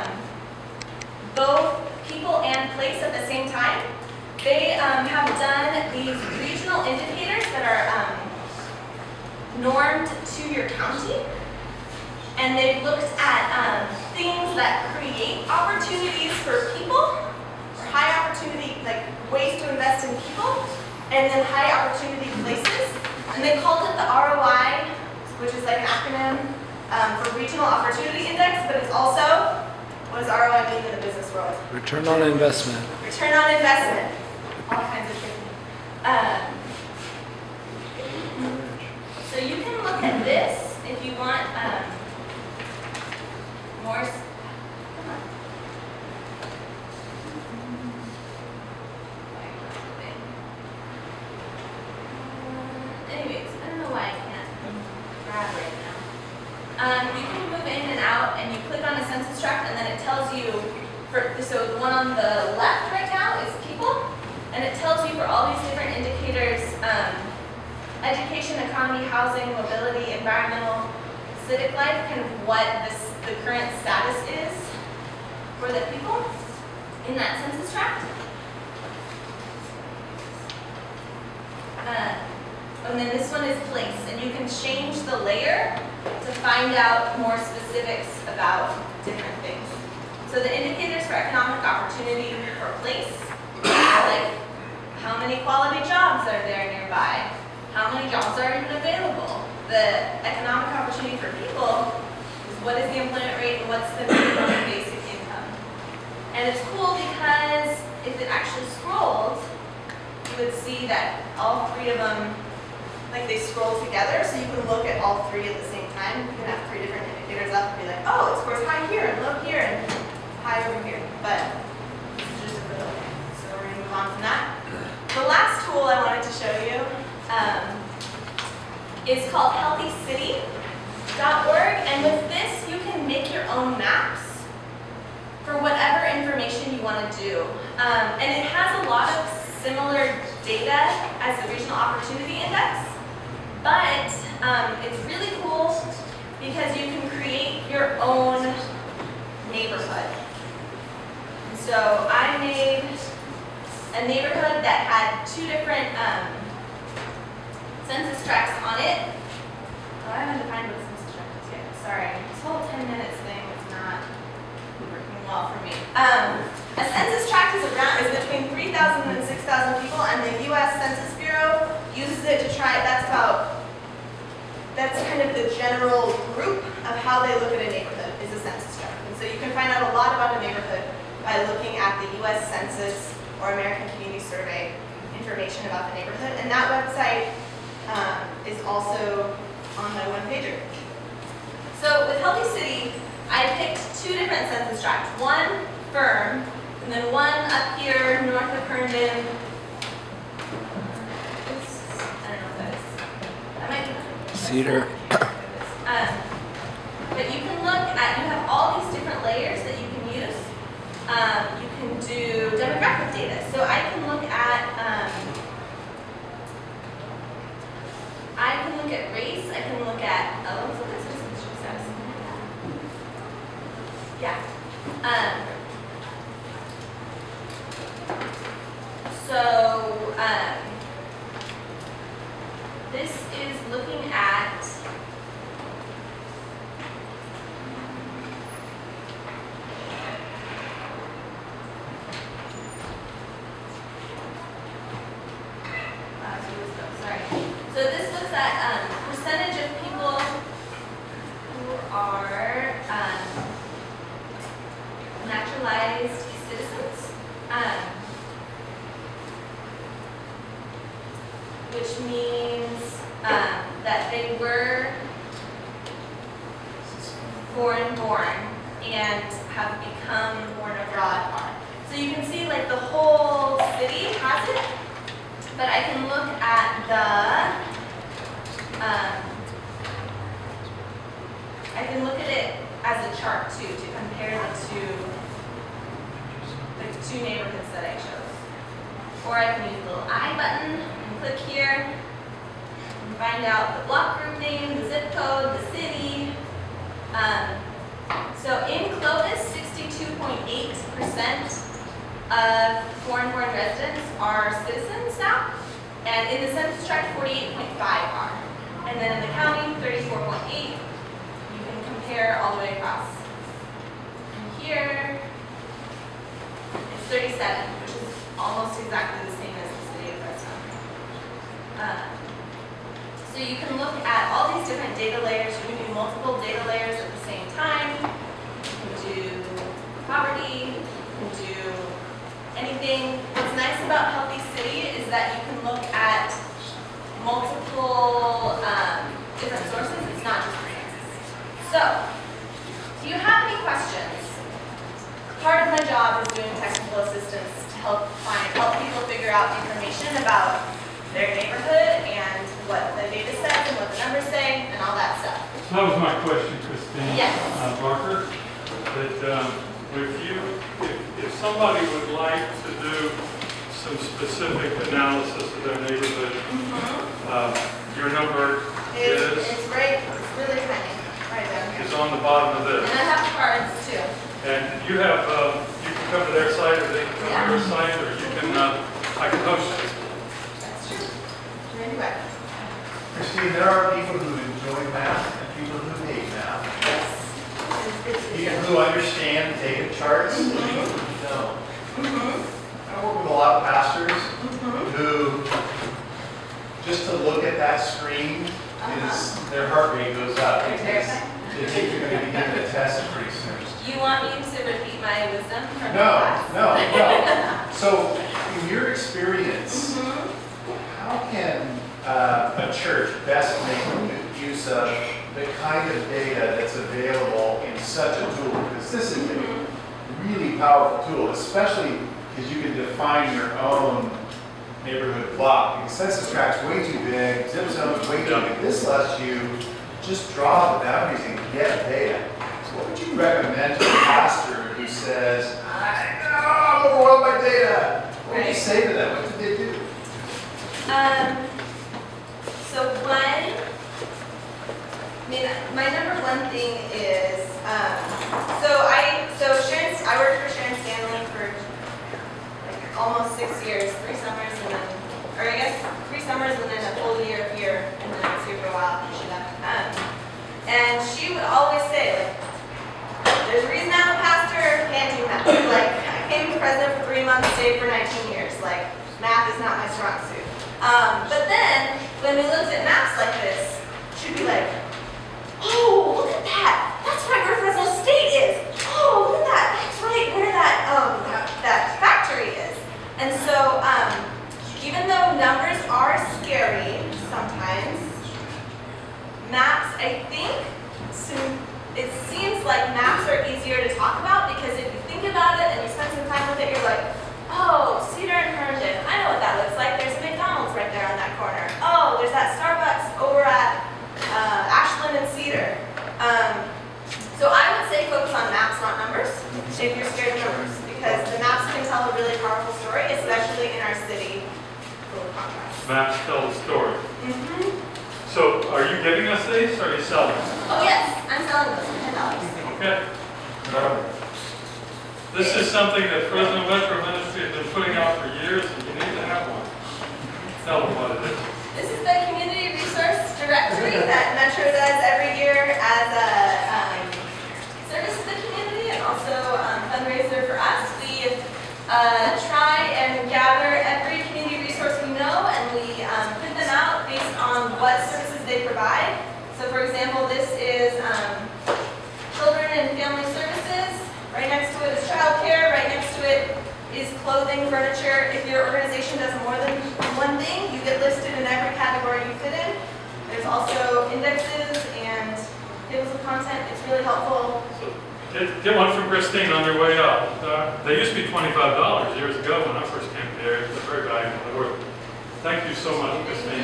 Speaker 4: both people and place at the same time. They have done these regional indicators that are normed to your county, and they've looked at things that create opportunities for people, or high opportunity, like ways to invest in people, and then high opportunity places. And they called it the ROI, which is like an acronym for Regional Opportunity Index, but it's also, what does ROI mean in the business world?
Speaker 12: Return on investment.
Speaker 4: Return on investment. All kinds of things. So you can look at this if you want more. Come on. Anyways, I don't know why I can't grab right now. You can move in and out, and you click on a census tract, and then it tells you. So the one on the left right now is people, and it tells you for all these different indicators. Education, economy, housing, mobility, environmental, civic life, kind of what the current status is for the people in that census tract. And then this one is place, and you can change the layer to find out more specifics about different things. So the indicators for economic opportunity for place, like how many quality jobs are there nearby? How many jobs are even available? The economic opportunity for people is what is the employment rate and what's the minimum basic income. And it's cool because if it actually scrolled, you would see that all three of them, like they scroll together, so you can look at all three at the same time. You can have three different indicators up and be like, oh, it scores high here and low here and high over here. But this is just a little bit. So we're going to move on from that. The last tool I wanted to show you is called healthycity.org, and with this you can make your own maps for whatever information you want to do. And it has a lot of similar data as the Regional Opportunity Index, but it's really cool because you can create your own neighborhood. And so I made a neighborhood that had 2 different census tracts on it. Oh, I haven't defined what a census tract is yet. Sorry, this whole 10 minutes thing is not working well for me. A census tract is between 3,000 and 6,000 people, and the U.S. Census Bureau uses it to try. That's kind of the general group of how they look at a neighborhood is a census tract. And so you can find out a lot about a neighborhood by looking at the U.S. Census or American Community Survey information about the neighborhood. And that website is also on my one-pager. So with Healthy City, I picked 2 different census tracts. One firm, and then one up here north of Herndon. I don't know what that is. That might be
Speaker 12: Cedar.
Speaker 4: But you can look at, you have all these different layers that you can use. You can do demographic data. So I can look at race. I can look at let's look at citizenship status. Yeah. So this is looking at So this looks at percentage of people who are naturalized citizens, which means that they were foreign-born and have become born abroad. So you can see like the whole city has it. But I can look at I can look at it as a chart too, to compare the two neighborhoods that I chose. Or I can use the little I button and click here and find out the block group name, the zip code, the city. So in Clovis, 62.8% of foreign-born residents are citizens now, and in the census tract, 48.5 are. And then in the county, 34.8. You can compare all the way across. And here, it's 37, which is almost exactly the same as the city of Fresno. So you can look at all these different data layers. You can do multiple data layers at the same time. You can do poverty. You can do anything. What's nice about Healthy City is that you can look at multiple different sources. It's not just the census. So, do you have any questions? Part of my job is doing technical assistance to help people figure out information about their neighborhood and what the data says and what the numbers say and all that stuff.
Speaker 1: So that was my question, Christine.
Speaker 4: Yes.
Speaker 1: Barker, that if somebody would like to do some specific analysis of their neighborhood, your number is? It's
Speaker 4: right, it's really tiny, right down here.
Speaker 1: It's on the bottom of this.
Speaker 4: And I have cards too.
Speaker 1: And you have, you can come to their site or they can come to your site, or you can, I can post it.
Speaker 4: That's true. Anyway.
Speaker 13: Christine, there are people who enjoy math and people who hate math.
Speaker 4: Yes.
Speaker 13: People who understand data charts and people who don't. I work with a lot of pastors who, just to look at that screen, their heart rate goes up because they think you're going to be given a test pretty soon.
Speaker 4: You want me to repeat my wisdom from
Speaker 13: No. So, in your experience, how can a church best make use of the kind of data that's available in such a tool? Because this is a really powerful tool, especially because you can define your own neighborhood block. Because census tract's way too big, zip zone's way too big. This lets you just draw the boundaries and get data. So what would you recommend to a pastor who says, I I'm overwhelmed by data. What did you
Speaker 4: Right.
Speaker 13: say to them? What did they do?
Speaker 4: So my number one thing is, I worked for Sharon Stanley for like almost 6 years, 3 summers and then, or I guess 3 summers and then a full year here, and then I was here for a while after she left. And she would always say, like, there's a reason I'm a pastor, can't do math. Like, I came to Fresno for 3 months, stayed for 19 years. Like, math is not my strong suit. But then, when we looked at maps like this, she'd be like, oh, look at that. That's right where Fresno State is. Oh, look at that. That's right where that factory is. And so, even though numbers are scary sometimes, maps, I think, it seems like maps are easier to talk about because if you think about it and you spend some time with it, you're like, oh, Cedar and Herndon, I know what that looks like. There's a McDonald's right there on that corner. Oh, there's that Starbucks over at Ashland and Cedar. So I would say focus on maps, not numbers, if you're scared of numbers, because the maps can tell a really powerful story, especially in our city full of contrast.
Speaker 1: Maps tell the story.
Speaker 4: Mm-hmm.
Speaker 1: So are you giving us these or are you selling them?
Speaker 4: Oh yes, I'm selling those for $10.
Speaker 1: Okay. This is something that Fresno Metro Ministry has been putting out for years, and you need to have one. Tell them what it is.
Speaker 4: This is the community resource directory that Metro does every year as a service to the community and also fundraiser for us. We try and gather every community resource we know, and we print them out based on what services they provide. So for example, this is children and family services. Right next to it is child care. Right next to it is clothing, furniture. If your organization does more than one thing, you get listed in every category you fit in. There's also indexes and tables of content. It's really helpful.
Speaker 1: So get one from Christine on your way out. They used to be $25 years ago when I first came to the area. It's very valuable. Thank you so much, Christine.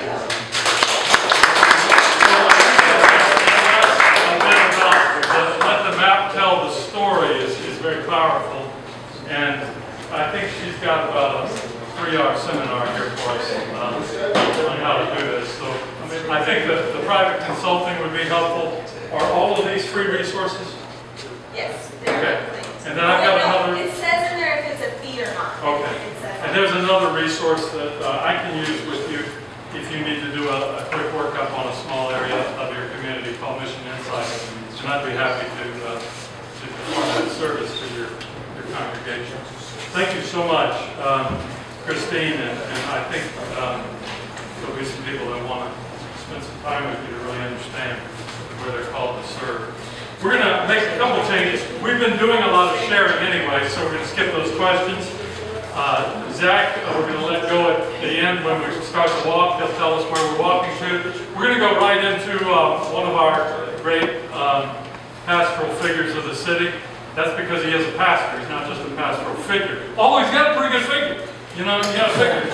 Speaker 1: Let the map tell the story is very powerful, and I think she's got about a 3-hour seminar here for us on how to do this. So I think that the private consulting would be helpful. Are all of these free resources?
Speaker 4: Yes, they're
Speaker 1: Okay. And then I've got another.
Speaker 4: It says in there if it's a fee or not.
Speaker 1: Okay. And there's another resource that I can use with you if you need to do a quick workup on a small area of your community called Mission Insights. And I'd be happy to perform that service for your congregation. Thank you so much, Christine, and I think there'll be some people that want to spend some time with you to really understand where they're called to serve. We're going to make a couple changes. We've been doing a lot of sharing anyway, so we're going to skip those questions. Zach, we're going to let go at the end when we start the walk. He'll tell us where we're walking to. We're going to go right into one of our great pastoral figures of the city. That's because he is a pastor. He's not just a pastoral figure. Although he's got a pretty good figure. You know, you got to figure.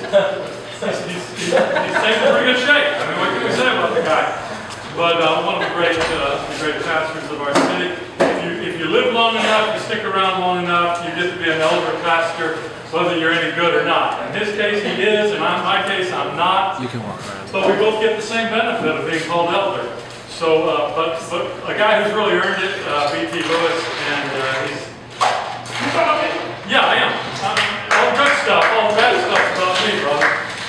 Speaker 1: He's taking pretty good shape. I mean, what can we say about the guy? But one of the great pastors of our city. If you live long enough, you stick around long enough, you get to be an elder pastor, whether you're any good or not. In his case, he is, and in my case, I'm not. You can walk around. But we both get the same benefit of being called elder. So, but a guy who's really earned it, B.T. Lewis, and he's... Yeah, I am. All the good stuff, all the bad stuff about me, brother.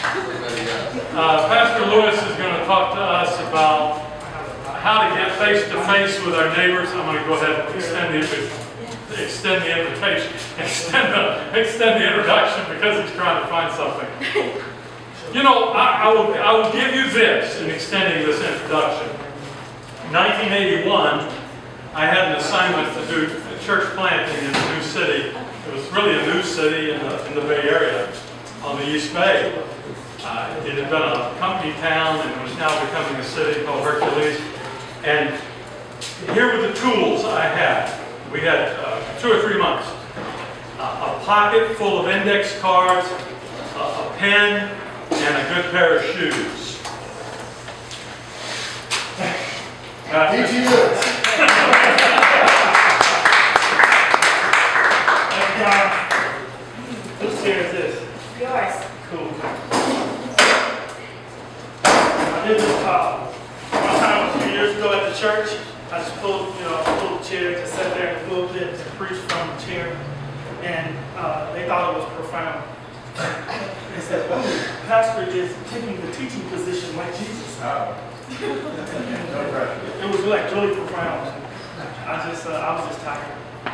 Speaker 1: Pastor Lewis is going to talk to us about how to get face-to-face with our neighbors. I'm going to go ahead and extend the invitation, extend the introduction because he's trying to find something. You know, I will give you this in extending this introduction. In 1981, I had an assignment to do church planting in a new city. It was really a new city in the Bay Area on the East Bay. It had been a company town and was now becoming a city called Hercules. And here were the tools I had. We had 2 or 3 months. A pocket full of index cards, a pen, and a good pair of shoes.
Speaker 13: Thank you.
Speaker 12: Cool. I did this one time a few years ago at the church. I just pulled, pulled a chair, just sat there in the pulpit and preached from the chair. And they thought it was profound. They said, oh, the pastor is taking the teaching position like Jesus.
Speaker 13: Oh.
Speaker 12: It was like really profound. I was just tired.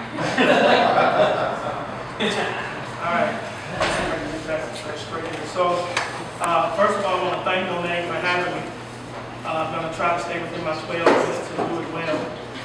Speaker 12: All right. Straight here. So, first of all, I want to thank Noname for having me. I'm going to try to stay within my 12 minutes to do it well.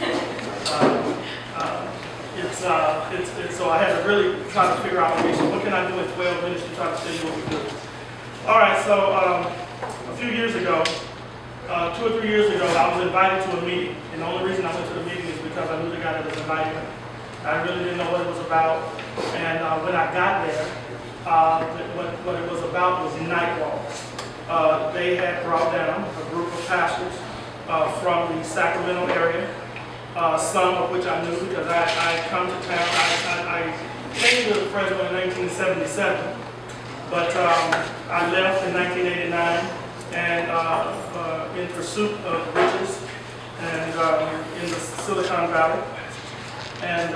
Speaker 12: So I had to really try to figure out, okay, so what can I do in 12 minutes to try to tell you what we do? All right, so a few years ago, 2 or 3 years ago, I was invited to a meeting. And the only reason I went to the meeting is because I knew the guy that was inviting me. I really didn't know what it was about. And when I got there, what it was about was night walks. They had brought down a group of pastors from the Sacramento area, some of which I knew because I had come to town. I came to Fresno in 1977, but I left in 1989 and in pursuit of riches and in the Silicon Valley. And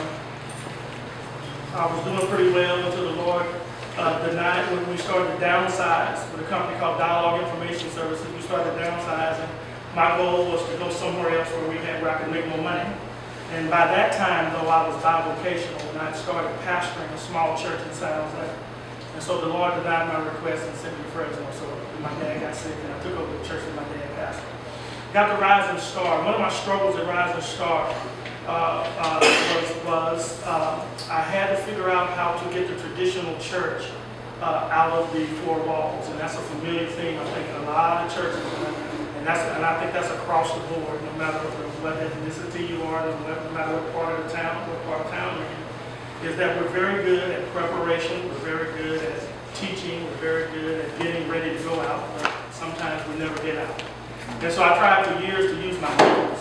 Speaker 12: I was doing pretty well until the Lord denied when we started to downsize with a company called Dialogue Information Services. We started downsizing. My goal was to go somewhere else where I could make more money. And by that time, though, I was bivocational, and I started pastoring a small church in San Jose. And so the Lord denied my request and sent me to Fresno. So my dad got sick, and I took over the church that my dad pastored. Got the Rising Star. One of my struggles at Rising Star was I had to figure out how to get the traditional church out of the four walls, and that's a familiar theme. I think in a lot of churches, and I think that's across the board, no matter what ethnicity you are, no matter what part of town you're in, is that we're very good at preparation, we're very good at teaching, we're very good at getting ready to go out, but sometimes we never get out. And so I tried for years to use my skills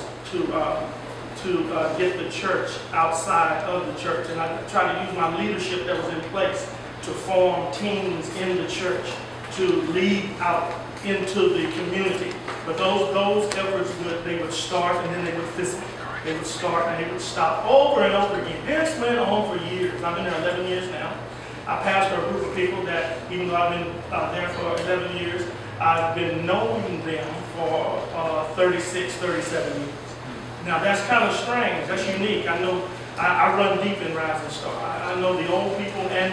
Speaker 12: to get the church outside of the church. And I tried to use my leadership that was in place to form teams in the church to lead out into the community. But those efforts they would start and then they would fizzle. They would start and they would stop over and over again. This went on for years. I've been there 11 years now. I pastor a group of people that, even though I've been there for 11 years, I've been knowing them for 36, 37 years. Now that's kind of strange. That's unique. I know I run deep in Rising Star. I know the old people and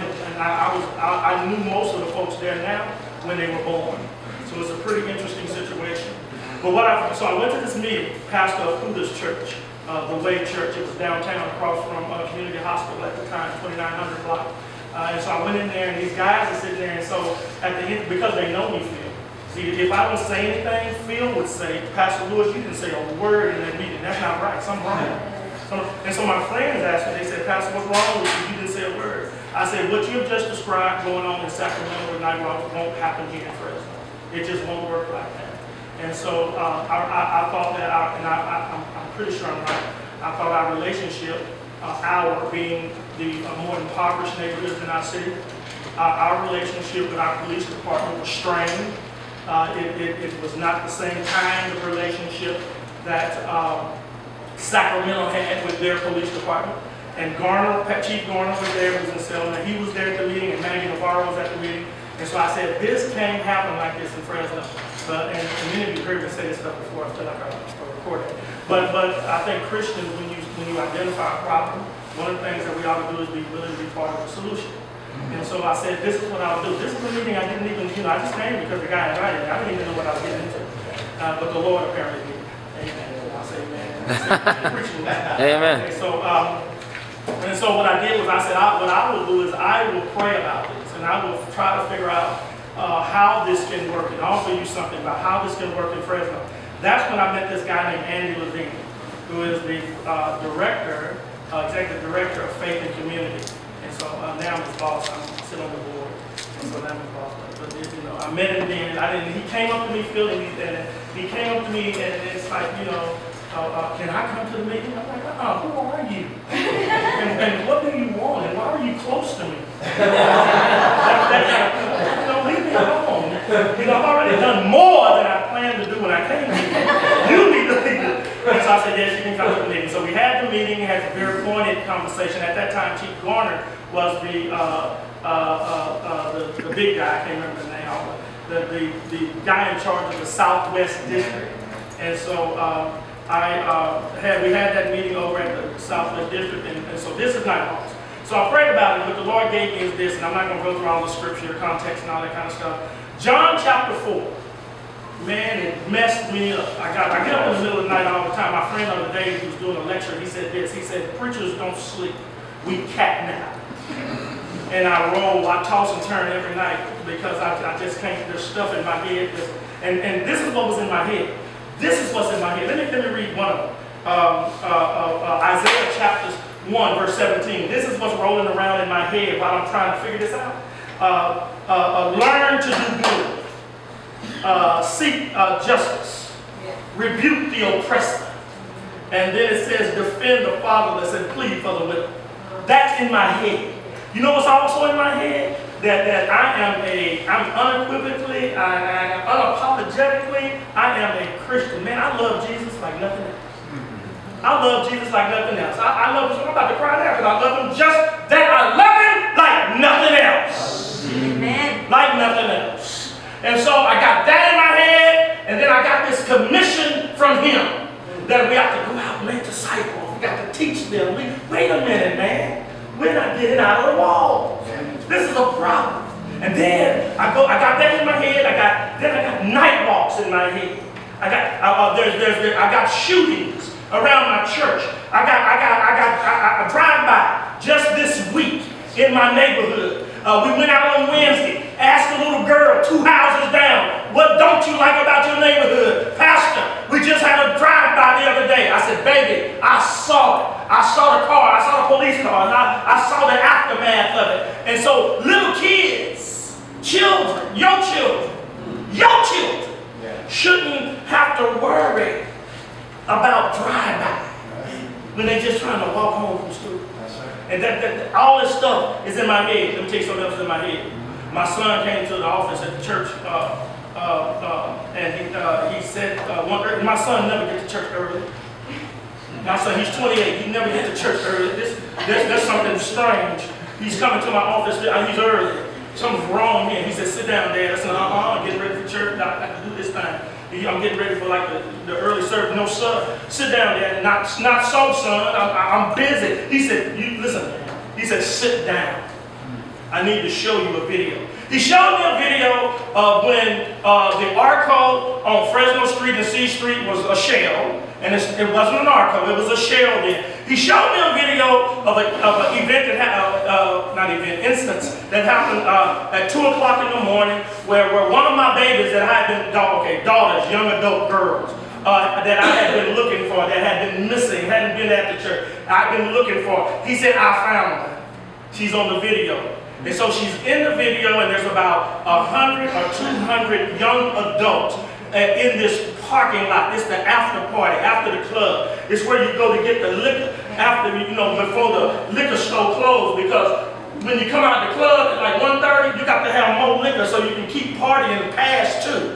Speaker 12: I knew most of the folks there now when they were born. So it's a pretty interesting situation. But so I went to this meeting, pastor of Huda's church, the Way Church. It was downtown across from Community Hospital at the time, 2900 block. And so I went in there, and these guys are sitting there, and so at the end, because they know me, Phil. See, if I don't say anything, Phil would say, Pastor Lewis, you didn't say a word in that meeting. That's not right. Something wrong. And so my friends asked me, they said, Pastor, what's wrong with you? You didn't say a word. I said, what you've just described going on in Sacramento with night walks won't happen here in Fresno. It just won't work like that. And so I thought that, I'm pretty sure I'm right, I thought our relationship, our being the more impoverished neighborhoods in our city, our relationship with our police department was strained. It was not the same kind of relationship that Sacramento had with their police department. And Chief Garner was there, he was in Selma, he was there at the meeting, and Maggie Navarro was at the meeting. And so I said, this can't happen like this in Fresno. And many of you heard me say this stuff before, I feel like I recorded. But I think Christians, when you identify a problem, one of the things that we ought to do is be willing to be part of the solution. And so I said, this is what I'll do. This is a meeting I didn't even, I just came because the guy invited me. I didn't even know what I was getting into. But the Lord apparently did. Amen. I'll say amen. Amen. Okay, and so what I did was I said, what I will do is I will pray about this. And I will try to figure out how this can work and offer you something about how this can work in Fresno. That's when I met this guy named Andy Levine, who is the executive director of Faith and Community. And so now I'm his boss. I'm sitting on the board. And so now I'm his boss. But I met him then. He came up to me feeling these, and he came up to me and it's like, can I come to the meeting? I'm like, who are you? and what do you want? And why are you close to me? I've already done more than I planned to do when I came here. You need to lead it. And so I said, yes, you can come to the meeting. So we had the meeting, had a very pointed conversation. At that time, Chief Garner was the big guy, I can't remember the name, the guy in charge of the Southwest District. And so we had that meeting over at the Southwest District, and so this is not lost. So I prayed about it. What the Lord gave me is this, and I'm not going to go through all the scripture, context, and all that kind of stuff. John chapter 4. Man, it messed me up. I get up in the middle of the night all the time. My friend the other day, he was doing a lecture, he said this. He said, preachers don't sleep. We cat nap. And I roll, I toss and turn every night because I just can't, there's stuff in my head. And this is what was in my head. This is what's in my head. Let me read one of them. Isaiah chapter 1, verse 17. This is what's rolling around in my head while I'm trying to figure this out. Learn to do good. Seek justice. Rebuke the oppressor. And then it says, defend the fatherless and plead for the widow. That's in my head. You know what's also in my head? That I'm unequivocally, unapologetically, I am a Christian. Man, I love Jesus like nothing else. I love Jesus like nothing else. I love him, I'm about to cry now because I love him just that I love him like nothing else. Amen. Like nothing else. And so I got that in my head, and then I got this commission from him that we have to go out and make disciples. We got to teach them. Wait a minute, man. We're not getting out of the walls. This is a problem. And then I got that in my head. I got night walks in my head. I got shootings around my church. I drive by just this week in my neighborhood. We went out on Wednesday, asked a little girl 2 houses down, what don't you like about your neighborhood? Pastor, we just had a drive-by the other day. I said, baby, I saw it. I saw the car, I saw the police car, and I saw the aftermath of it. And so little kids, children, your children, shouldn't have to worry about drive-by when they're just trying to walk home from school. And all this stuff is in my head. Let me tell you something else in my head. My son came to the office at the church, and he said, my son never gets to church early. My son, he's 28. He never gets to church early. There's something strange. He's coming to my office. He's early. Something's wrong here. He said, sit down, Dad. I said, I'm getting ready for church. I can do this thing. I'm getting ready for like the early service. No, son. Sit down, Dad. Not so, son. I'm busy. He said, listen. He said, sit down. I need to show you a video. He showed me a video of when the Arco on Fresno Street and C Street was a shell. And it wasn't an Arco, it was a shell then. He showed me a video of an event that instance that happened at 2 o'clock in the morning where one of my babies that I had been, daughters, young adult girls, that I had been looking for, that had been missing, hadn't been at the church, I'd been looking for. He said, I found her. She's on the video. And so she's in the video, and there's about 100 or 200 young adults in this parking lot. It's the after party, after the club. It's where you go to get the liquor after, before the liquor store closed, because when you come out of the club at like 1:30, you got to have more liquor so you can keep partying past 2.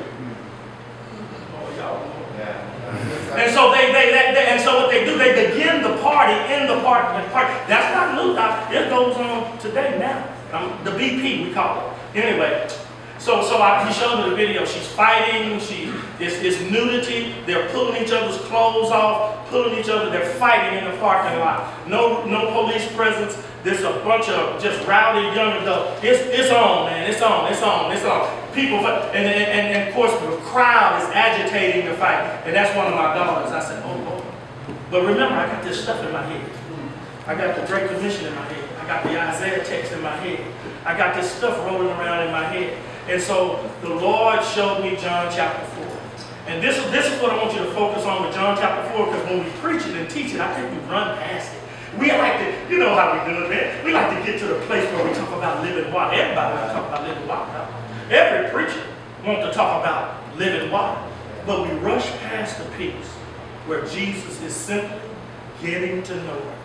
Speaker 12: And so and so what they do, they begin the party in the party. That's not new. It goes on today now. The BP we call it. Anyway, so he showed me the video. She's fighting. It's nudity. They're pulling each other's clothes off, pulling each other. They're fighting in the parking lot. No police presence. There's a bunch of just rowdy young adults. It's on, man. It's on. People, and of course the crowd is agitating the fight. And that's one of my daughters. I said, oh. But remember, I got this stuff in my head. I got the Great Commission in my head. I got the Isaiah text in my head. I got this stuff rolling around in my head. And so the Lord showed me John chapter 4. And this is what I want you to focus on with John chapter 4, because when we preach it and teach it, I think we run past it. We like to, you know how we do it, man. We like to get to the place where we talk about living water. Everybody wants to talk about living water. Every preacher wants to talk about living water. But we rush past the piece where Jesus is simply getting to know her.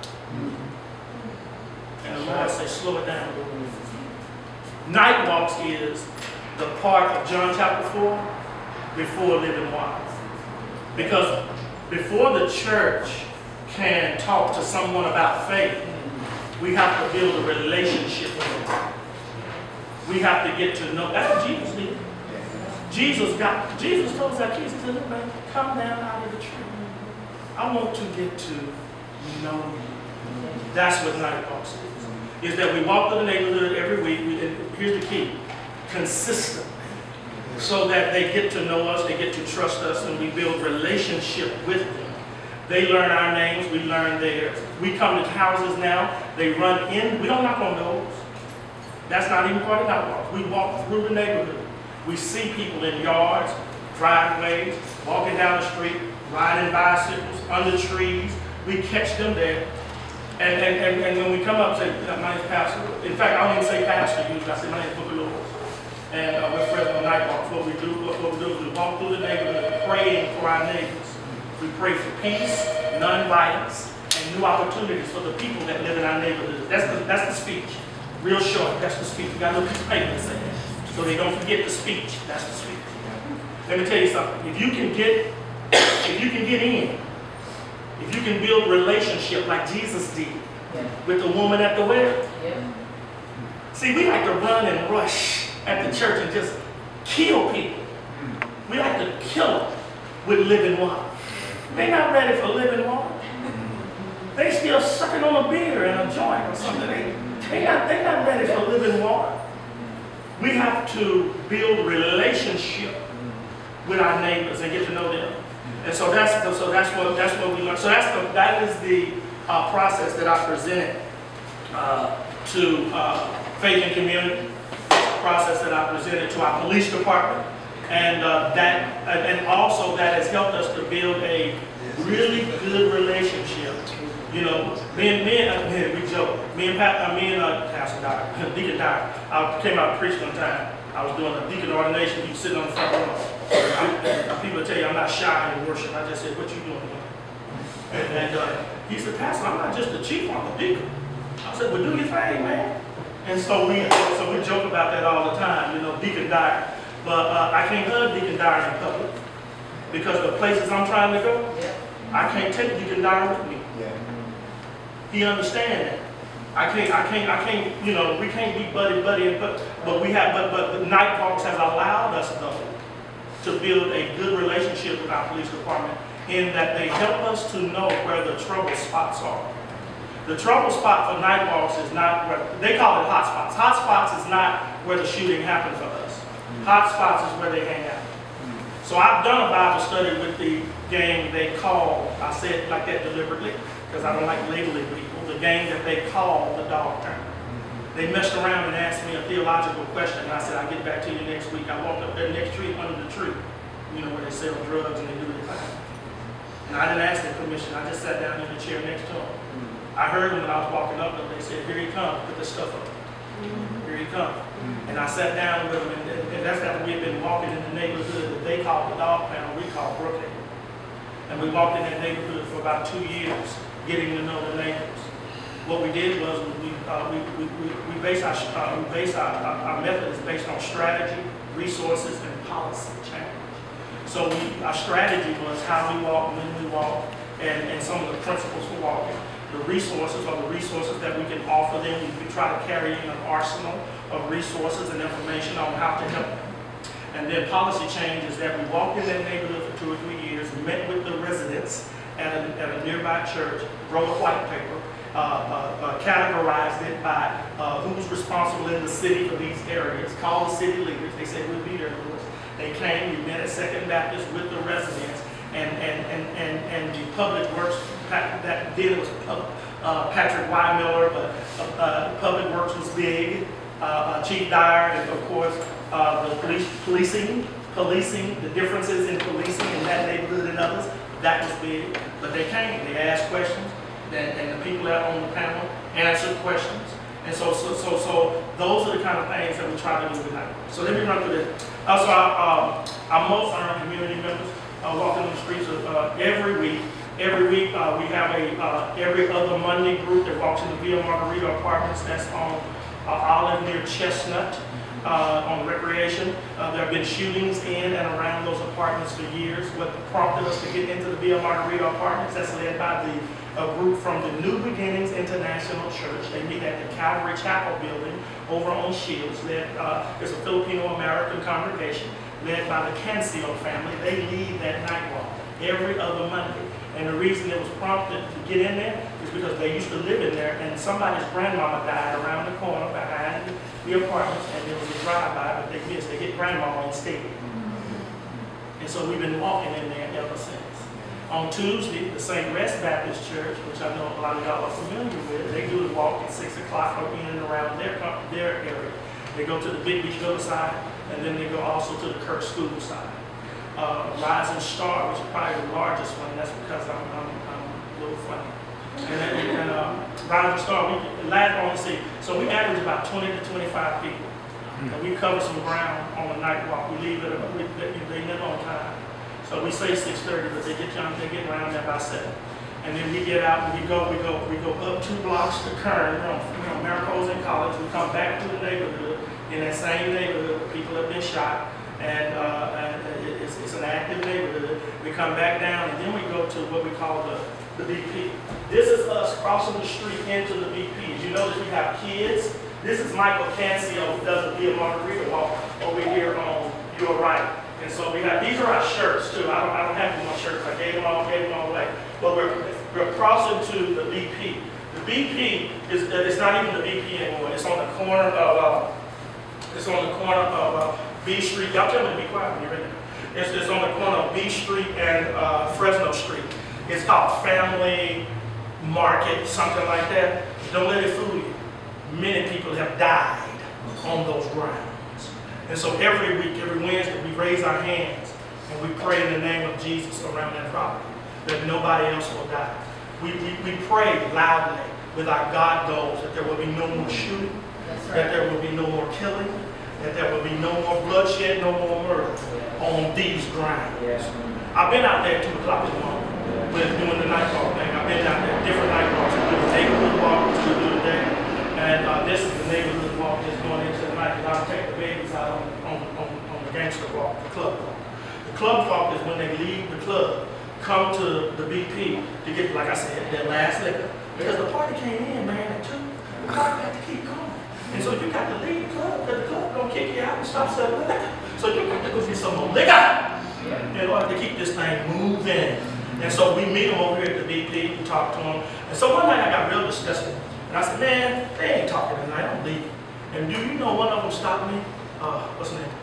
Speaker 12: And the Lord says, slow it down a little bit. Night walks is the part of John chapter 4 before living water. Because before the church can talk to someone about faith, we have to build a relationship with them. We have to get to know. That's what Jesus did. Jesus told Zacchaeus, he said, look, man, come down out of the tree. I want to get to know you. That's what Night Walks is that we walk through the neighborhood every week. And here's the key: consistent. So that they get to know us, they get to trust us, and we build relationship with them. They learn our names, we learn theirs. We come to houses now, they run in, we don't knock on doors. That's not even part of Night Walks. We walk through the neighborhood. We see people in yards, driveways, walking down the street, riding bicycles, under trees. We catch them there. And when we come up, say, my name's Pastor. In fact, I don't even say Pastor usually. I say, my name's Booker Lord. And we're Fresno Night Walks. What we do is we walk through the neighborhood praying for our neighbors. We pray for peace, non-violence, and new opportunities for the people that live in our neighborhood. That's the speech. Real short, that's the speech. We got a little piece of paper to say that. So they don't forget the speech. That's the speech. Let me tell you something. If you can get in, if you can build relationship like Jesus did with the woman at the well. See, we like to run and rush at the church and just kill people. We like to kill them with living water. They're not ready for living water. They still sucking on a beer and a joint or something. They're not ready for living water. We have to build relationship with our neighbors and get to know them. And so that's what we learn. So that is the process that I presented to Faith and Community. Process that I presented to our police department, and also that has helped us to build a really good relationship. You know, we joke. Me and Pastor Dyer, Deacon Dyer, I came out to preach one time. I was doing a deacon ordination. He was sitting on the front row. People tell you I'm not shy in worship. I just said, "What you doing?" And he said, "Pastor, I'm not just the chief. I'm the deacon." I said, "Well, do your thing, man." And so we joke about that all the time, you know, Deacon Dyer. But I can't hug Deacon Dyer in public because the places I'm trying to go, I can't take Deacon Dyer with me. He understands that. I can't, you know, we can't be buddy, but the Night Walks has allowed us though to build a good relationship with our police department in that they help us to know where the trouble spots are. The trouble spot for Night Walks is not where, they call it hot spots. Hot spots is not where the shooting happened for us. Hot spots is where they hang out. So I've done a Bible study with the gang they call, I say it like that deliberately, because I don't like labeling people, the gang that they call the Dog Pound. They messed around and asked me a theological question, and I said, I'll get back to you next week. I walked up there next street under the tree, you know, where they sell drugs and they do the time. And I didn't ask their permission, I just sat down in the chair next to them. I heard them when I was walking up, and they said, "Here he comes, put the stuff up. Here he comes." And I sat down with them, and that's after we had been walking in the neighborhood that they call the Dog Pound, we call Brookhaven. And we walked in that neighborhood for about 2 years, getting to know the neighbors. What we did was we base our method is based on strategy, resources, and policy change. So our strategy was how we walk, when we walk, and some of the principles for walking. The resources are the resources that we can offer them. We try to carry in an arsenal of resources and information on how to help them. And then policy change is that we walked in that neighborhood for 2 or 3 years, met with the residents at a nearby church, wrote a white paper, categorized it by who's responsible in the city for these areas, called the city leaders. They said, "We'll be there for us." They came, we met at Second Baptist with the residents, and the public works, that then it was Patrick Miller, but Public Works was big, Chief Dyer, and of course the policing, the differences in policing in that neighborhood and others, that was big. But they came, they asked questions, and the people out on the panel answered questions. And so those are the kind of things that we try to do tonight. So let me run through this. Also, our most honored community members walking the streets every week. Every week we have a every other Monday group that walks in the Villa Margarita Apartments. That's on Olive near Chestnut. on recreation. There have been shootings in and around those apartments for years. What prompted us to get into the Villa Margarita apartments, that's led by a group from the New Beginnings International Church. They meet at the Calvary Chapel building over on Shields. It's a Filipino-American congregation led by the Cancio family. They lead that night walk every other Monday. And the reason it was prompted to get in there is because they used to live in there, and somebody's grandmama died around the corner behind the apartments, and there was a drive-by, but they missed. They hit grandmama instead. And so we've been walking in there ever since. On Tuesday, the St. Rest Baptist Church, which I know a lot of y'all are familiar with, they do the walk at 6 o'clock in and around their area. They go to the Big Beach Villa side, and then they go also to the Kirk School side. Rising Star, which is probably the largest one, that's because I'm a little funny. And Rising Star, so we average about 20 to 25 people. And we cover some ground on a night walk. We leave it, they live on time. So we say 6:30, but they get around there by 7. And then we get out and we go up 2 blocks to Kern, Mariposa and College. We come back to the neighborhood, in that same neighborhood where people have been shot. And it's an active neighborhood. We come back down, and then we go to what we call the BP. This is us crossing the street into the BP. As you notice, we have kids. This is Michael Cancio, who does the Villa Margarita walk over here on your right. And so we have, these are our shirts too. I don't have my shirts. I gave them all away. But we're crossing to the BP. The BP it's not even the BP anymore. It's on the corner of B Street. Y'all tell me to be quiet when you're in there. It's on the corner of B Street and Fresno Street. It's called Family Market, something like that. Don't let it fool you. Many people have died on those grounds. And so every week, every Wednesday, we raise our hands and we pray in the name of Jesus around that property, that nobody else will die. We pray loudly with our God goals that there will be no more shooting, that there will be no more killing, that there will be no more bloodshed, no more murder on these grounds. I've been out there at 2 o'clock in the morning doing the night walk thing. I've been out there, different night walks. We do the neighborhood walk, which we do today. And this is the neighborhood walk that's going into the night, because I'll take the babies out on the gangster walk, the club walk. The club walk is when they leave the club, come to the BP to get, like I said, their last liquor. Because the party came in, man, at 2. The party had to keep going. And so you got to leave the club, because the club don't kick you out and stop selling liquor. So you got to go get some more liquor in order to keep this thing moving. And so we meet them over here at the BP, we talk to them. And so one night I got real disgusted. And I said, man, they ain't talking tonight, I'm leaving. And do you know one of them stopped me? What's his name?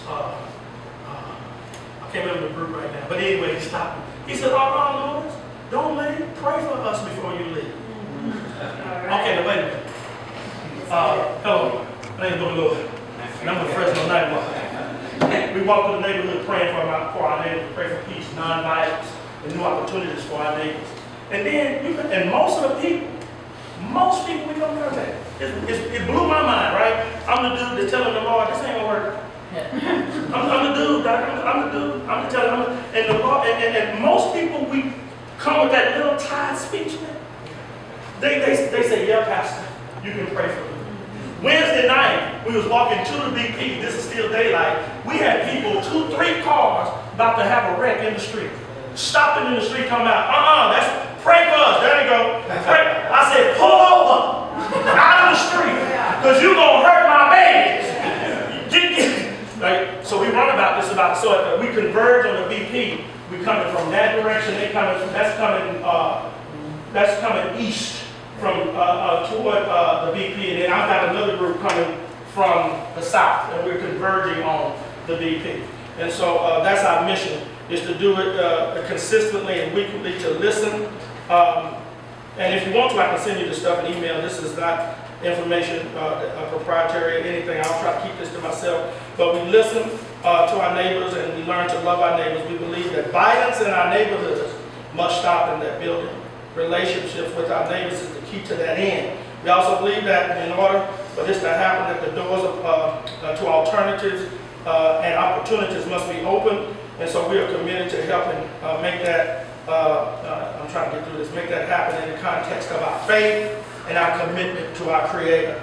Speaker 12: I can't remember the group right now. But anyway, he stopped me. He said, Lewis, don't leave, pray for us before you leave. Okay, now wait a minute. Hello, my name is Lewis, and I'm the Fresno Night Walk. We walk through the neighborhood praying for our neighbors, pray for peace, non-violence, and new opportunities for our neighbors. And then, most of the people, we don't know that. It blew my mind, right? I'm the dude that's telling the Lord, this ain't gonna work. I'm the dude, Doctor. I'm the dude. I'm the teller. And the Lord, and most people, we come with that little tired speech. They say, yeah, Pastor, you can pray for me. Wednesday night, we was walking to the BP. This is still daylight. We had people, 2, 3 cars about to have a wreck in the street. Stopping in the street, talking about, that's pray for us. There you go. Pray. I said, pull over out of the street, because you're gonna hurt my babies. Right? So we run about this so we converge on the BP. We coming from that direction. They coming from that's coming east from toward the BP, and then I've got another group coming from the south, and we're converging on the BP. And so that's our mission, is to do it consistently and weekly, to listen. And if you want to, I can send you the stuff in email. This is not information proprietary or anything. I'll try to keep this to myself. But we listen to our neighbors, and we learn to love our neighbors. We believe that violence in our neighborhoods must stop, and that building relationships with our neighbors is the key to that end. We also believe that in order for this to happen, that the doors to alternatives and opportunities must be open. And so we are committed to helping make that, I'm trying to get through this, make that happen in the context of our faith and our commitment to our Creator.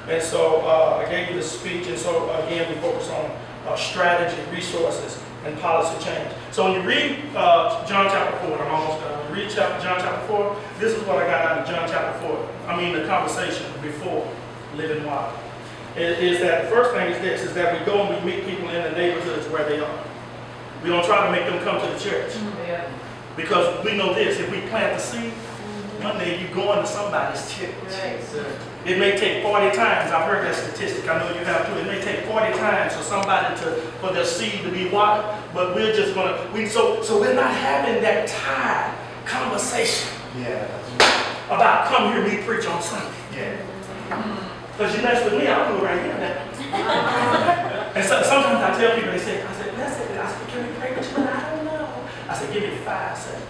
Speaker 12: And so I gave you the speech, and so again, we focus on strategy, resources, and policy change. So when you read John chapter 4, and I'm almost done. When you read John chapter 4, this is what I got out of John chapter 4. I mean the conversation before living water. Is that the first thing is this, is that we go and we meet people in the neighborhoods where they are. We don't try to make them come to the church. Because we know this, if we plant the seed, one day you're going to somebody's church. It may take 40 times, I've heard that statistic, I know you have too. It may take 40 times for somebody for their seed to be watered, but we're just gonna, so we're not having that tired conversation about come hear me preach on Sunday. Because you mess with me, I'll do it right here now. And so, sometimes I tell people, I said, can we pray with you? I don't know. I said, give me 5 seconds.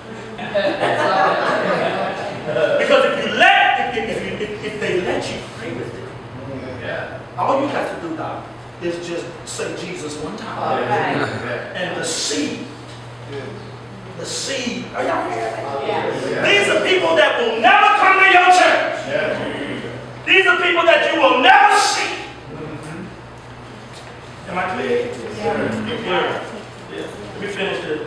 Speaker 12: Because if they let you pray with them, all you have to do, Doc, is just say Jesus one time. And the seed, are y'all hearing me? These are people that will never come to your church. These are people that you will never see. Am I clear? Yeah. Let me finish this.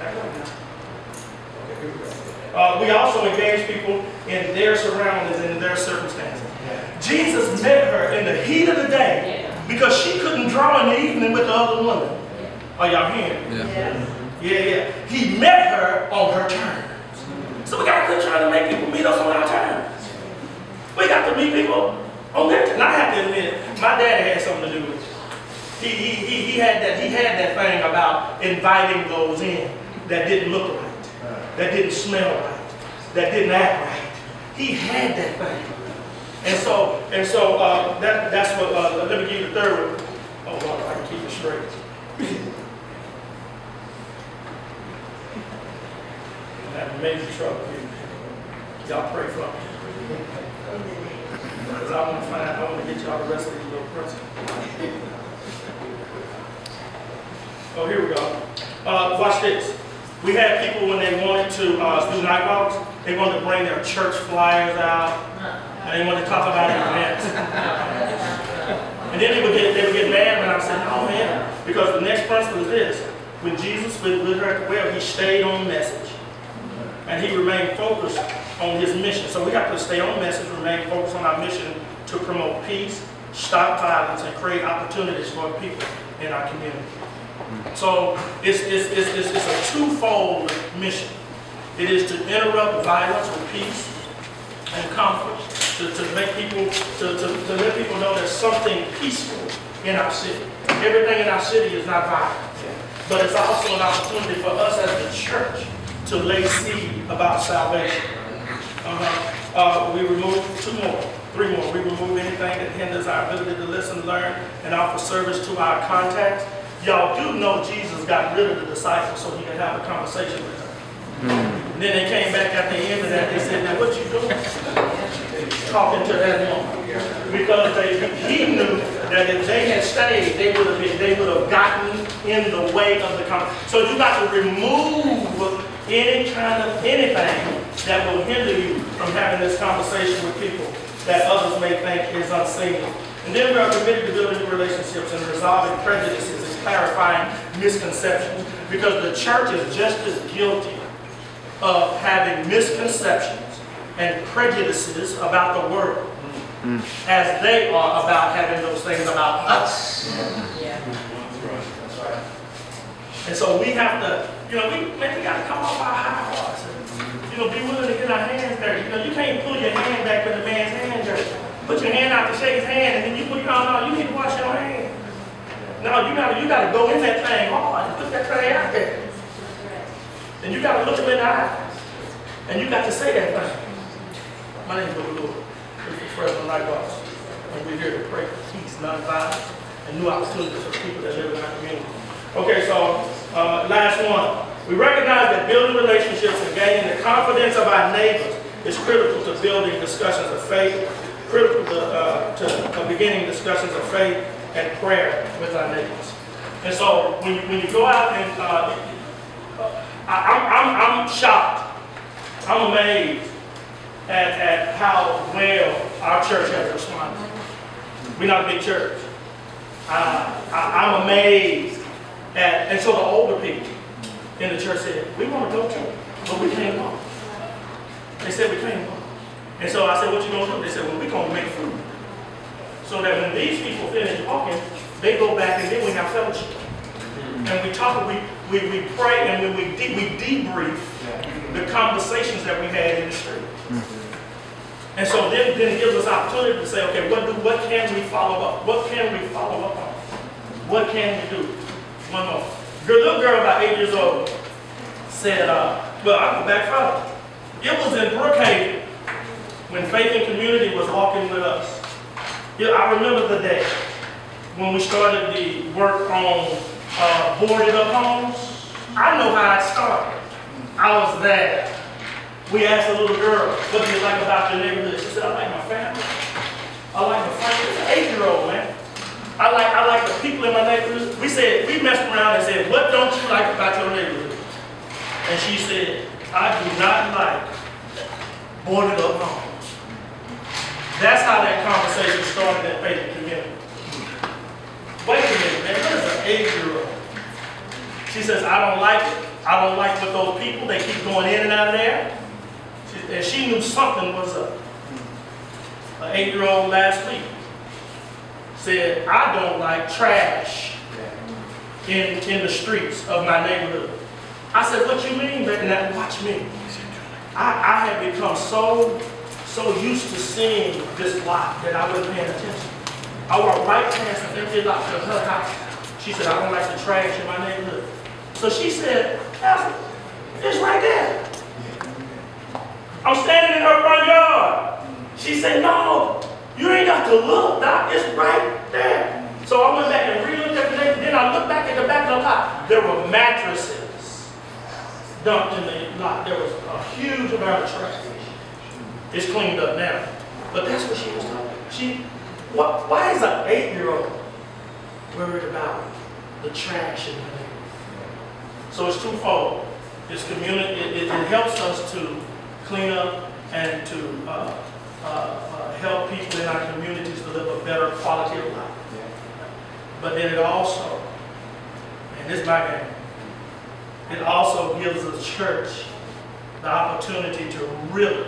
Speaker 12: We also engage people in their surroundings and in their circumstances. Jesus met her in the heat of the day because she couldn't draw in the evening with the other woman. Are y'all hearing me? Yeah. He met her on her terms. So we got to quit trying to make people meet us on our terms. We got to meet people on their terms. And I have to admit, my daddy had something to do with it. He had that thing about inviting those in that didn't look right, that didn't smell right, that didn't act right. He had that thing. And so that's what, let me give you the third one. Oh Lord, I can keep it straight. I'm having major trouble here. Y'all pray for me. Because I want to get y'all the rest of these little principles. Oh, here we go. Watch this. We had people when they wanted to do night walks, they wanted to bring their church flyers out, and they wanted to talk about events. And then they would get mad when I said, "Oh man," because the next principle is this: when Jesus with her, well, he stayed on message, and he remained focused on his mission. So we have to stay on message, remain focused on our mission to promote peace, stop violence, and create opportunities for people in our community. So it's a twofold mission. It is to interrupt violence with peace and comfort, to make people, to let people know there's something peaceful in our city. Everything in our city is not violent, but it's also an opportunity for us as the church to lay seed about salvation. We remove 3 more. We remove anything that hinders our ability to listen, learn, and offer service to our contacts. Y'all do know Jesus got rid of the disciples so he could have a conversation with them. And then they came back at the end of that, they said, "Now what you doing?" Talking to that woman. Because he knew that if they had stayed, they would have gotten in the way of the conversation. So you got to remove anything that will hinder you from having this conversation with people that others may think is unseemly. And then we are committed to building relationships and resolving prejudices and clarifying misconceptions, because the church is just as guilty of having misconceptions and prejudices about the world as they are about having those things about us. That's right. And so we have to, we got to come off our high horse and, be willing to get our hands dirty. You can't pull your hand back with the man's hand dirty. Put your hand out to shake his hand, and then you put, no, you need to wash your hand. No, you gotta go in that thing hard and put that thing out there. And you gotta look him in the eye. And you got to say that thing. My name is Brother Lord. We're from Fresno Night Walks. And we're here to pray for peace, nonviolence, and new opportunities for people that live in our community. Okay, so last one. We recognize that building relationships and gaining the confidence of our neighbors is critical to building discussions of faith, critical to beginning discussions of faith and prayer with our neighbors. And so when you go out and I'm shocked, I'm amazed at how well our church has responded. We're not a big church. I'm amazed at, and so the older people in the church said, we want to go to, but we can't go. They said we can't go. And so I said, what you gonna do? They said, well, we're gonna make food. So that when these people finish talking, they go back and then we have fellowship. And we talk, we pray, and when we debrief the conversations that we had in the street. And so then it gives us opportunity to say, okay, what can we follow up? What can we follow up on? What can we do? One more. A little girl about 8 years old said, well, I'll go back further. It was in Brookhaven when Faith and Community was walking with us. Yeah, I remember the day when we started the work on boarded up homes. I know how it started. I was there. We asked a little girl, what do you like about your neighborhood? She said, I like my family. I like my friends. It's an 8-year-old, man. I like the people in my neighborhood. We messed around and said, what don't you like about your neighborhood? And she said, I do not like boarded up homes. That's how that conversation started at Faith and Community. Wait a minute, man, what is an 8-year-old? She says, I don't like it. I don't like what those people, they keep going in and out of there. And she knew something was up. An 8-year-old last week said, I don't like trash in the streets of my neighborhood. I said, what you mean, baby? Now watch me. I had become so used to seeing this lot that I wasn't paying attention. I walked right past an empty lot to her house. She said, I don't like the trash in my neighborhood. So she said, Pastor, it's right there. I'm standing in her front yard. She said, no, you ain't got to look, Doc, it's right there. So I went back and re-looked at the neighborhood. Then I looked back at the back of the lot. There were mattresses dumped in the lot. There was a huge amount of trash. It's cleaned up now. But that's what she was talking about. Why is an 8-year-old worried about the trash in the neighborhood? So it's twofold. It's community. It helps us to clean up and to help people in our communities to live a better quality of life. But then it also, and this is my game, it also gives the church the opportunity to really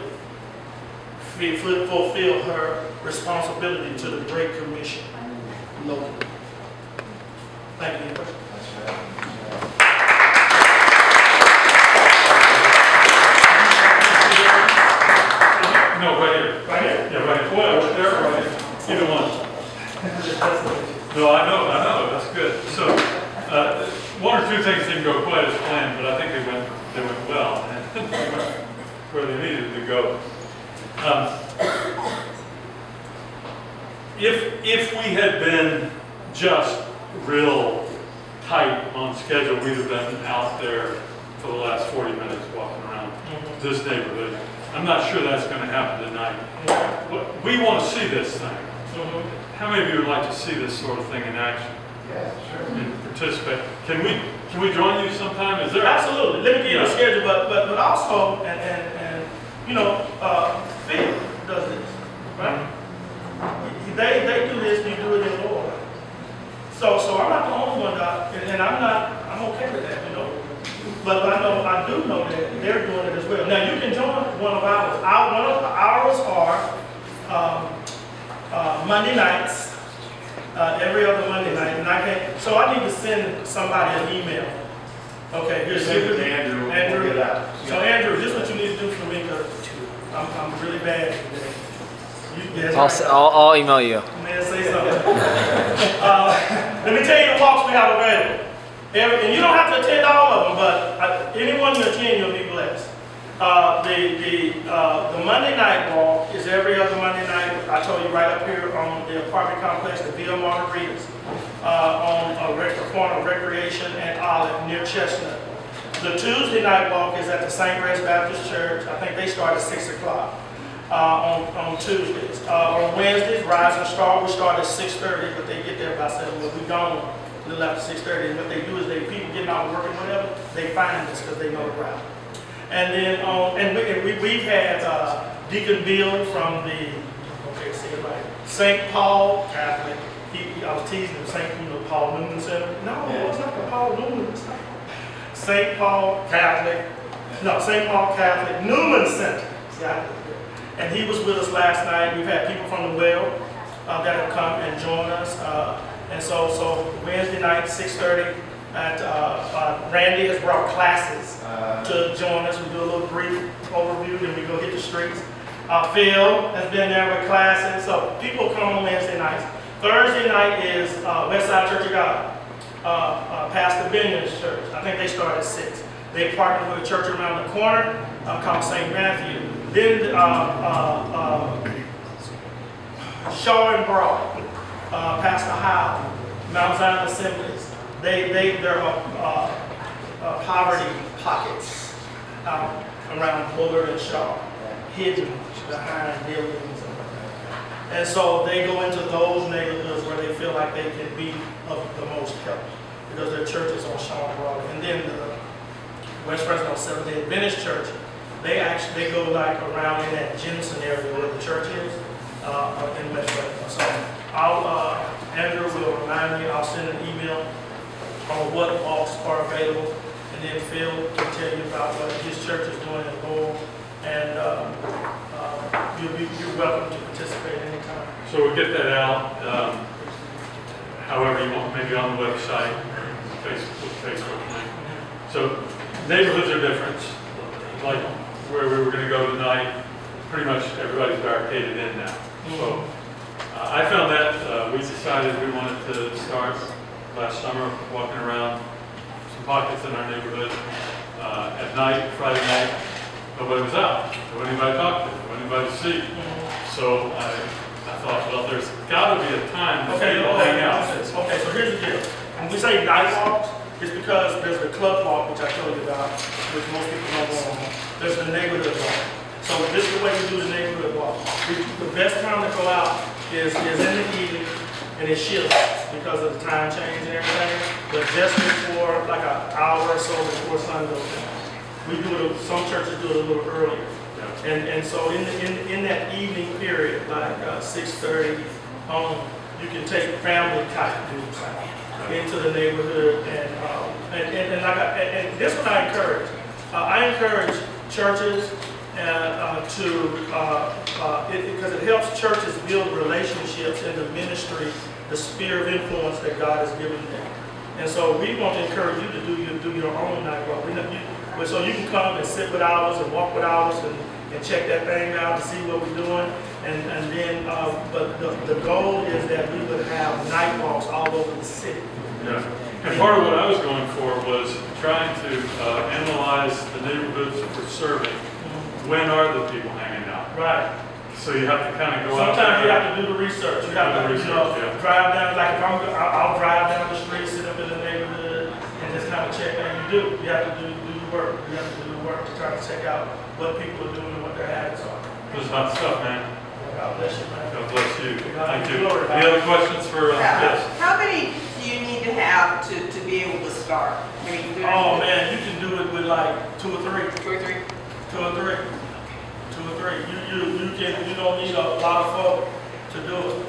Speaker 12: fulfill her responsibility to the Great Commission locally. Thank you.
Speaker 1: No, right here.
Speaker 12: Right here?
Speaker 1: Yeah, right here. Well, there, right here. Either one. No, I know, that's good. So, one or two things didn't go quite as planned, but I think they went well, and they went where they needed to go. If we had been just real tight on schedule, we'd have been out there for the last 40 minutes walking around this neighborhood. I'm not sure that's going to happen tonight. We want to see this thing. How many of you would like to see this sort of thing in action?
Speaker 13: Yeah, sure.
Speaker 1: And participate? Can we join you sometime? Is there?
Speaker 12: Absolutely. Let me give you a schedule, but also, and you know, Phil does this, right? They do this, you do it in the Lord. So I'm not the only one, Doc, and I'm okay with that, you know. But I do know that they're doing it as well. Now you can join one of ours. One of ours are Monday nights, every other Monday night, and so I need to send somebody an email. Okay, here's
Speaker 13: Andrew.
Speaker 12: Andrew. So Andrew, this is what you need to do for me because I'm really bad today.
Speaker 14: I'll email you.
Speaker 12: Man, say something. Let me tell you the walks we have available. And you don't have to attend all of them, but anyone you attend, you'll be blessed. The Monday night walk is every other Monday night. I told you right up here on the apartment complex, the Villa Margaritas, on the corner of Recreation and Olive near Chestnut. The Tuesday night walk is at the St. Grace Baptist Church. I think they start at 6 o'clock on Tuesdays. On Wednesdays, Rise and Star, we start at 6:30, but they get there by 7. But we gone a little after 6:30. And what they do is people getting out of work and whatever, they find us because they know the route. And then we've had Deacon Bill from the, okay, say it right, St. Paul Catholic. I was teasing him, St. Paul Newman Center. No, it's not the Paul Newman. It's not. St. Paul Catholic. No, St. Paul Catholic Newman Center. Yeah. And he was with us last night. We've had people from the well that have come and joined us. And so Wednesday night, 6:30, Randy has brought classes to join us. We do a little brief overview, then we go hit the streets. Phil has been there with classes. So people come on Wednesday nights. Thursday night is Westside Church of God, Pastor Benjamin's church. I think they start at 6. They partner with a church around the corner called St. Matthew. Then Shaw and Broad, Pastor Howe, Mount Zion Assemblies. They're poverty pockets around Bullard and Shaw, hidden behind buildings. And so they go into those neighborhoods where they feel like they can be of the most help because their church is on Shaw and Broad. And then the West Fresno Seventh-day Adventist Church, they go like around in that Jensen area where the church is in West Fresno. So Andrew will remind me, I'll send an email on what walks are available, and then Phil can tell you about what his church is doing in Lowell, and you're welcome to participate anytime.
Speaker 1: So we'll get that out, however you want, maybe on the website, Facebook link. So neighborhoods are different. Like where we were going to go tonight, pretty much everybody's barricaded in now. So I found that we decided we wanted to start last summer walking around some pockets in our neighborhood at night, Friday night. Nobody was out. Nobody anybody to talk to. Nobody anybody to see. So I thought, well, there's got to be a time for people to hang out.
Speaker 12: Okay, so here's the deal. When we say night walks, it's because there's the club walk, which I told you about, which most people don't go on. There's the neighborhood walk. So this is the way we do the neighborhood walk. The best time to go out is in the evening, and it shifts because of the time change and everything. But just before, like an hour or so before sun goes down. We do it, some churches do it a little earlier. And so in that evening period, like 6:30 on, you can take family type groups into the neighborhood, and this one I encourage. I encourage churches because it helps churches build relationships in the ministry, the sphere of influence that God has given them. And so we want to encourage you to do your own night walk. So you can come and sit with ours and walk with ours and check that thing out and see what we're doing. And then, but the goal is that we would have night walks all over the city.
Speaker 1: Yeah. And part of what I was going for was trying to analyze the neighborhoods that we're serving. When are the people hanging out?
Speaker 12: Right.
Speaker 1: So you have to kind of go out there.
Speaker 12: Sometimes you have to do the research. You have to drive down, like if I'll drive down the street, sit up in the neighborhood, and just kind of check. And you have to do the work. You have to do the work to try to check out what people are doing and what their habits are.
Speaker 1: There's hot stuff, man.
Speaker 12: God bless you, man.
Speaker 1: God bless you. Thank you. Any other questions for yes?
Speaker 5: How many do you need to have to be able to start?
Speaker 12: Oh man, you can do it with like 2 or 3.
Speaker 5: 2 or 3.
Speaker 12: 2 or 3. 2 or 3. You don't need a lot of folk to do it.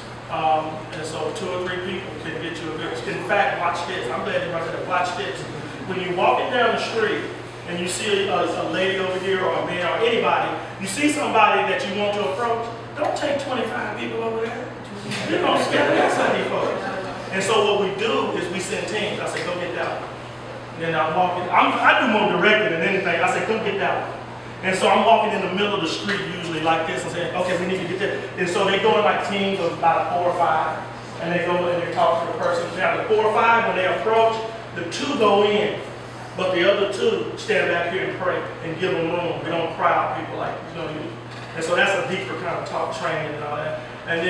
Speaker 12: And so 2 or 3 people can get you a good. In fact, watch this. I'm glad you brought that up. Watch this. When you're walking down the street and you see a lady over here or a man or anybody, you see somebody that you want to approach, don't take 25 people over there. You're going to scare that Sunday folks. And so what we do is we send teams. I say, go get that one. And then I'm walking. I do more directly than anything. I say, go get that one. And so I'm walking in the middle of the street usually like this and saying, okay, we need to get there. And so they go in like teams of about 4 or 5. And they go and they talk to the person. Now the 4 or 5, when they approach, the 2 go in. But the other 2 stand back here and pray and give them room. We don't crowd people like you. And so that's a deeper kind of talk training and all that. And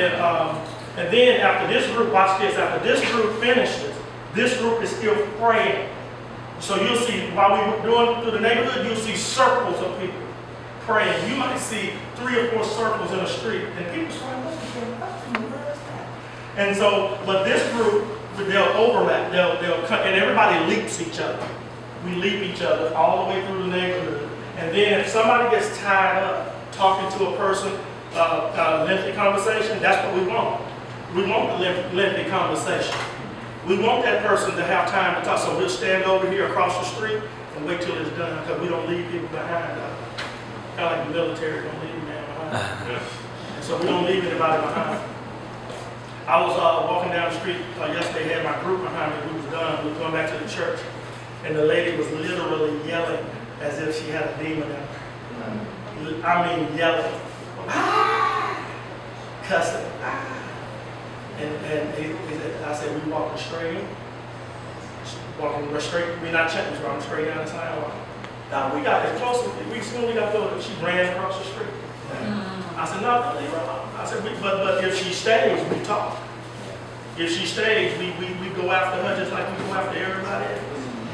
Speaker 12: then after this group, watch this, after this group finishes, this group is still praying. So you'll see, while we're doing through the neighborhood, you'll see circles of people praying. You might see 3 or 4 circles in the street, and people start looking for where is that? And so, but this group, they'll overlap, they'll cut, and everybody leaps each other. We leap each other all the way through the neighborhood. And then if somebody gets tied up talking to a person, lengthy conversation, that's what we want. We want the lengthy conversation. We want that person to have time to talk, so we'll stand over here across the street and wait till it's done, because we don't leave people behind. Kind of like the military, don't leave a man behind. And so we don't leave anybody behind. I was walking down the street yesterday, had my group behind me who was done. We were going back to the church, and the lady was literally yelling as if she had a demon in her. I mean, yelling. Ah! Cussing. Ah! And I said, we walking straight. Walking straight. We're not checking, we're walking straight down the sidewalk. Now we got as close as we got to, she ran across the street. I said, no, don't leave her alone. I said, but if she stays, we talk. If she stays, we go after her just like we go after everybody else.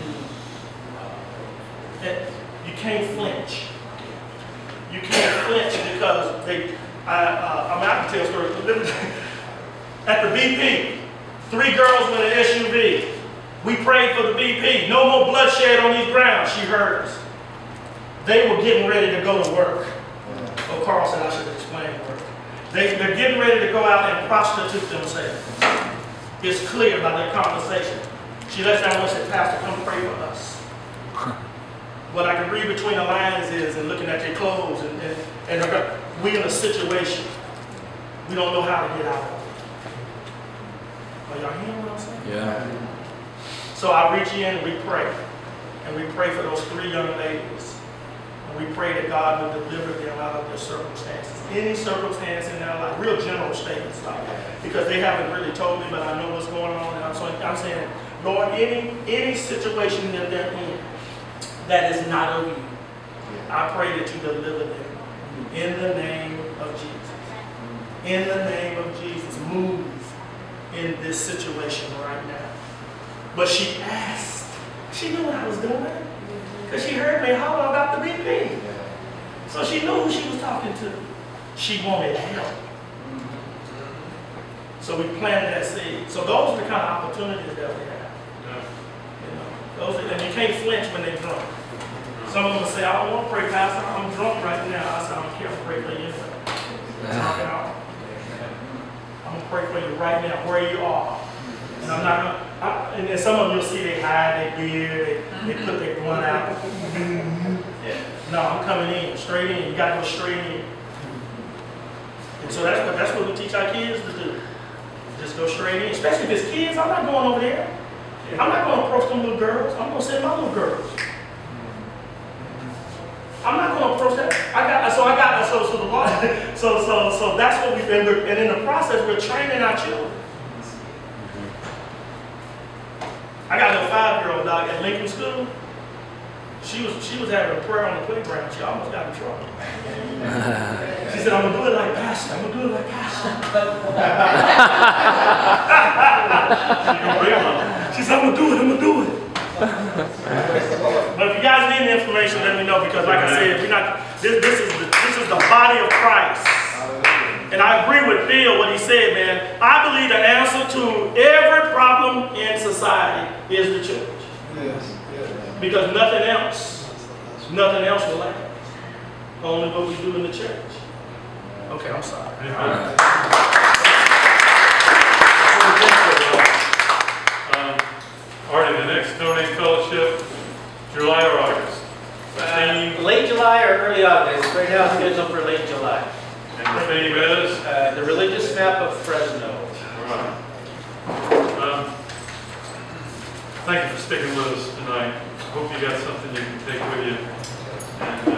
Speaker 12: And you can't flinch. You can't flinch because I can tell a story. At the BP, 3 girls with an SUV. We prayed for the BP. No more bloodshed on these grounds. She heard us. They were getting ready to go to work. Oh, Carl said I should explain work. They're getting ready to go out and prostitute themselves. It's clear by their conversation. She lets down and said, Pastor, come pray for us. What I can read between the lines is, and looking at their clothes, and we in a situation. We don't know how to get out of it. Are y'all hearing what I'm saying?
Speaker 14: Yeah.
Speaker 12: So I reach in and we pray. And we pray for those 3 young ladies. And we pray that God will deliver them out of their circumstances. Any circumstance in their life, real general statements like that. Because they haven't really told me, but I know what's going on. And I'm saying, Lord, any situation that they're in that is not of you, I pray that you deliver them. In the name of Jesus. In the name of Jesus, move in this situation right now. But she asked. She knew what I was doing. Because she heard me holler about the BP. So she knew who she was talking to. She wanted help. So we planted that seed. So those are the kind of opportunities that we have. You know, and you can't flinch when they're drunk. Some of them will say, I don't want to pray, Pastor. I'm drunk right now. I said, I don't care to pray for you. I'm going to pray for you right now, where you are. And I'm not going to, and then some of them you'll see they hide their beard, they put their blunt out. No, I'm coming in, straight in. You got to go straight in. And so that's what we teach our kids to do. Just go straight in. Especially if it's kids, I'm not going over there. I'm not going to approach them little girls. I'm going to send my little girls. I'm not going to approach that. So that's what we've been, and in the process, we're training our children. I got a little 5-year-old dog at Lincoln School. She was having a prayer on the playground. She almost got in trouble. She said, I'm going to do it like Pastor. I'm going to do it like Pastor. She said, I'm going to do it. I'm going to do it. But if you guys need any information, let me know, because like I said, this is the body of Christ. And I agree with Bill, what he said, man. I believe the answer to every problem in society is the church.
Speaker 10: Yes.
Speaker 12: Because nothing else will last. Only what we do in the church. Okay, I'm sorry.
Speaker 1: Already the next donate fellowship, July or August?
Speaker 6: Late July or early August. Right now it's scheduled for late July.
Speaker 1: And the theme is?
Speaker 6: The Religious Map of Fresno.
Speaker 1: All right. Thank you for sticking with us tonight. I hope you got something you can take with you. And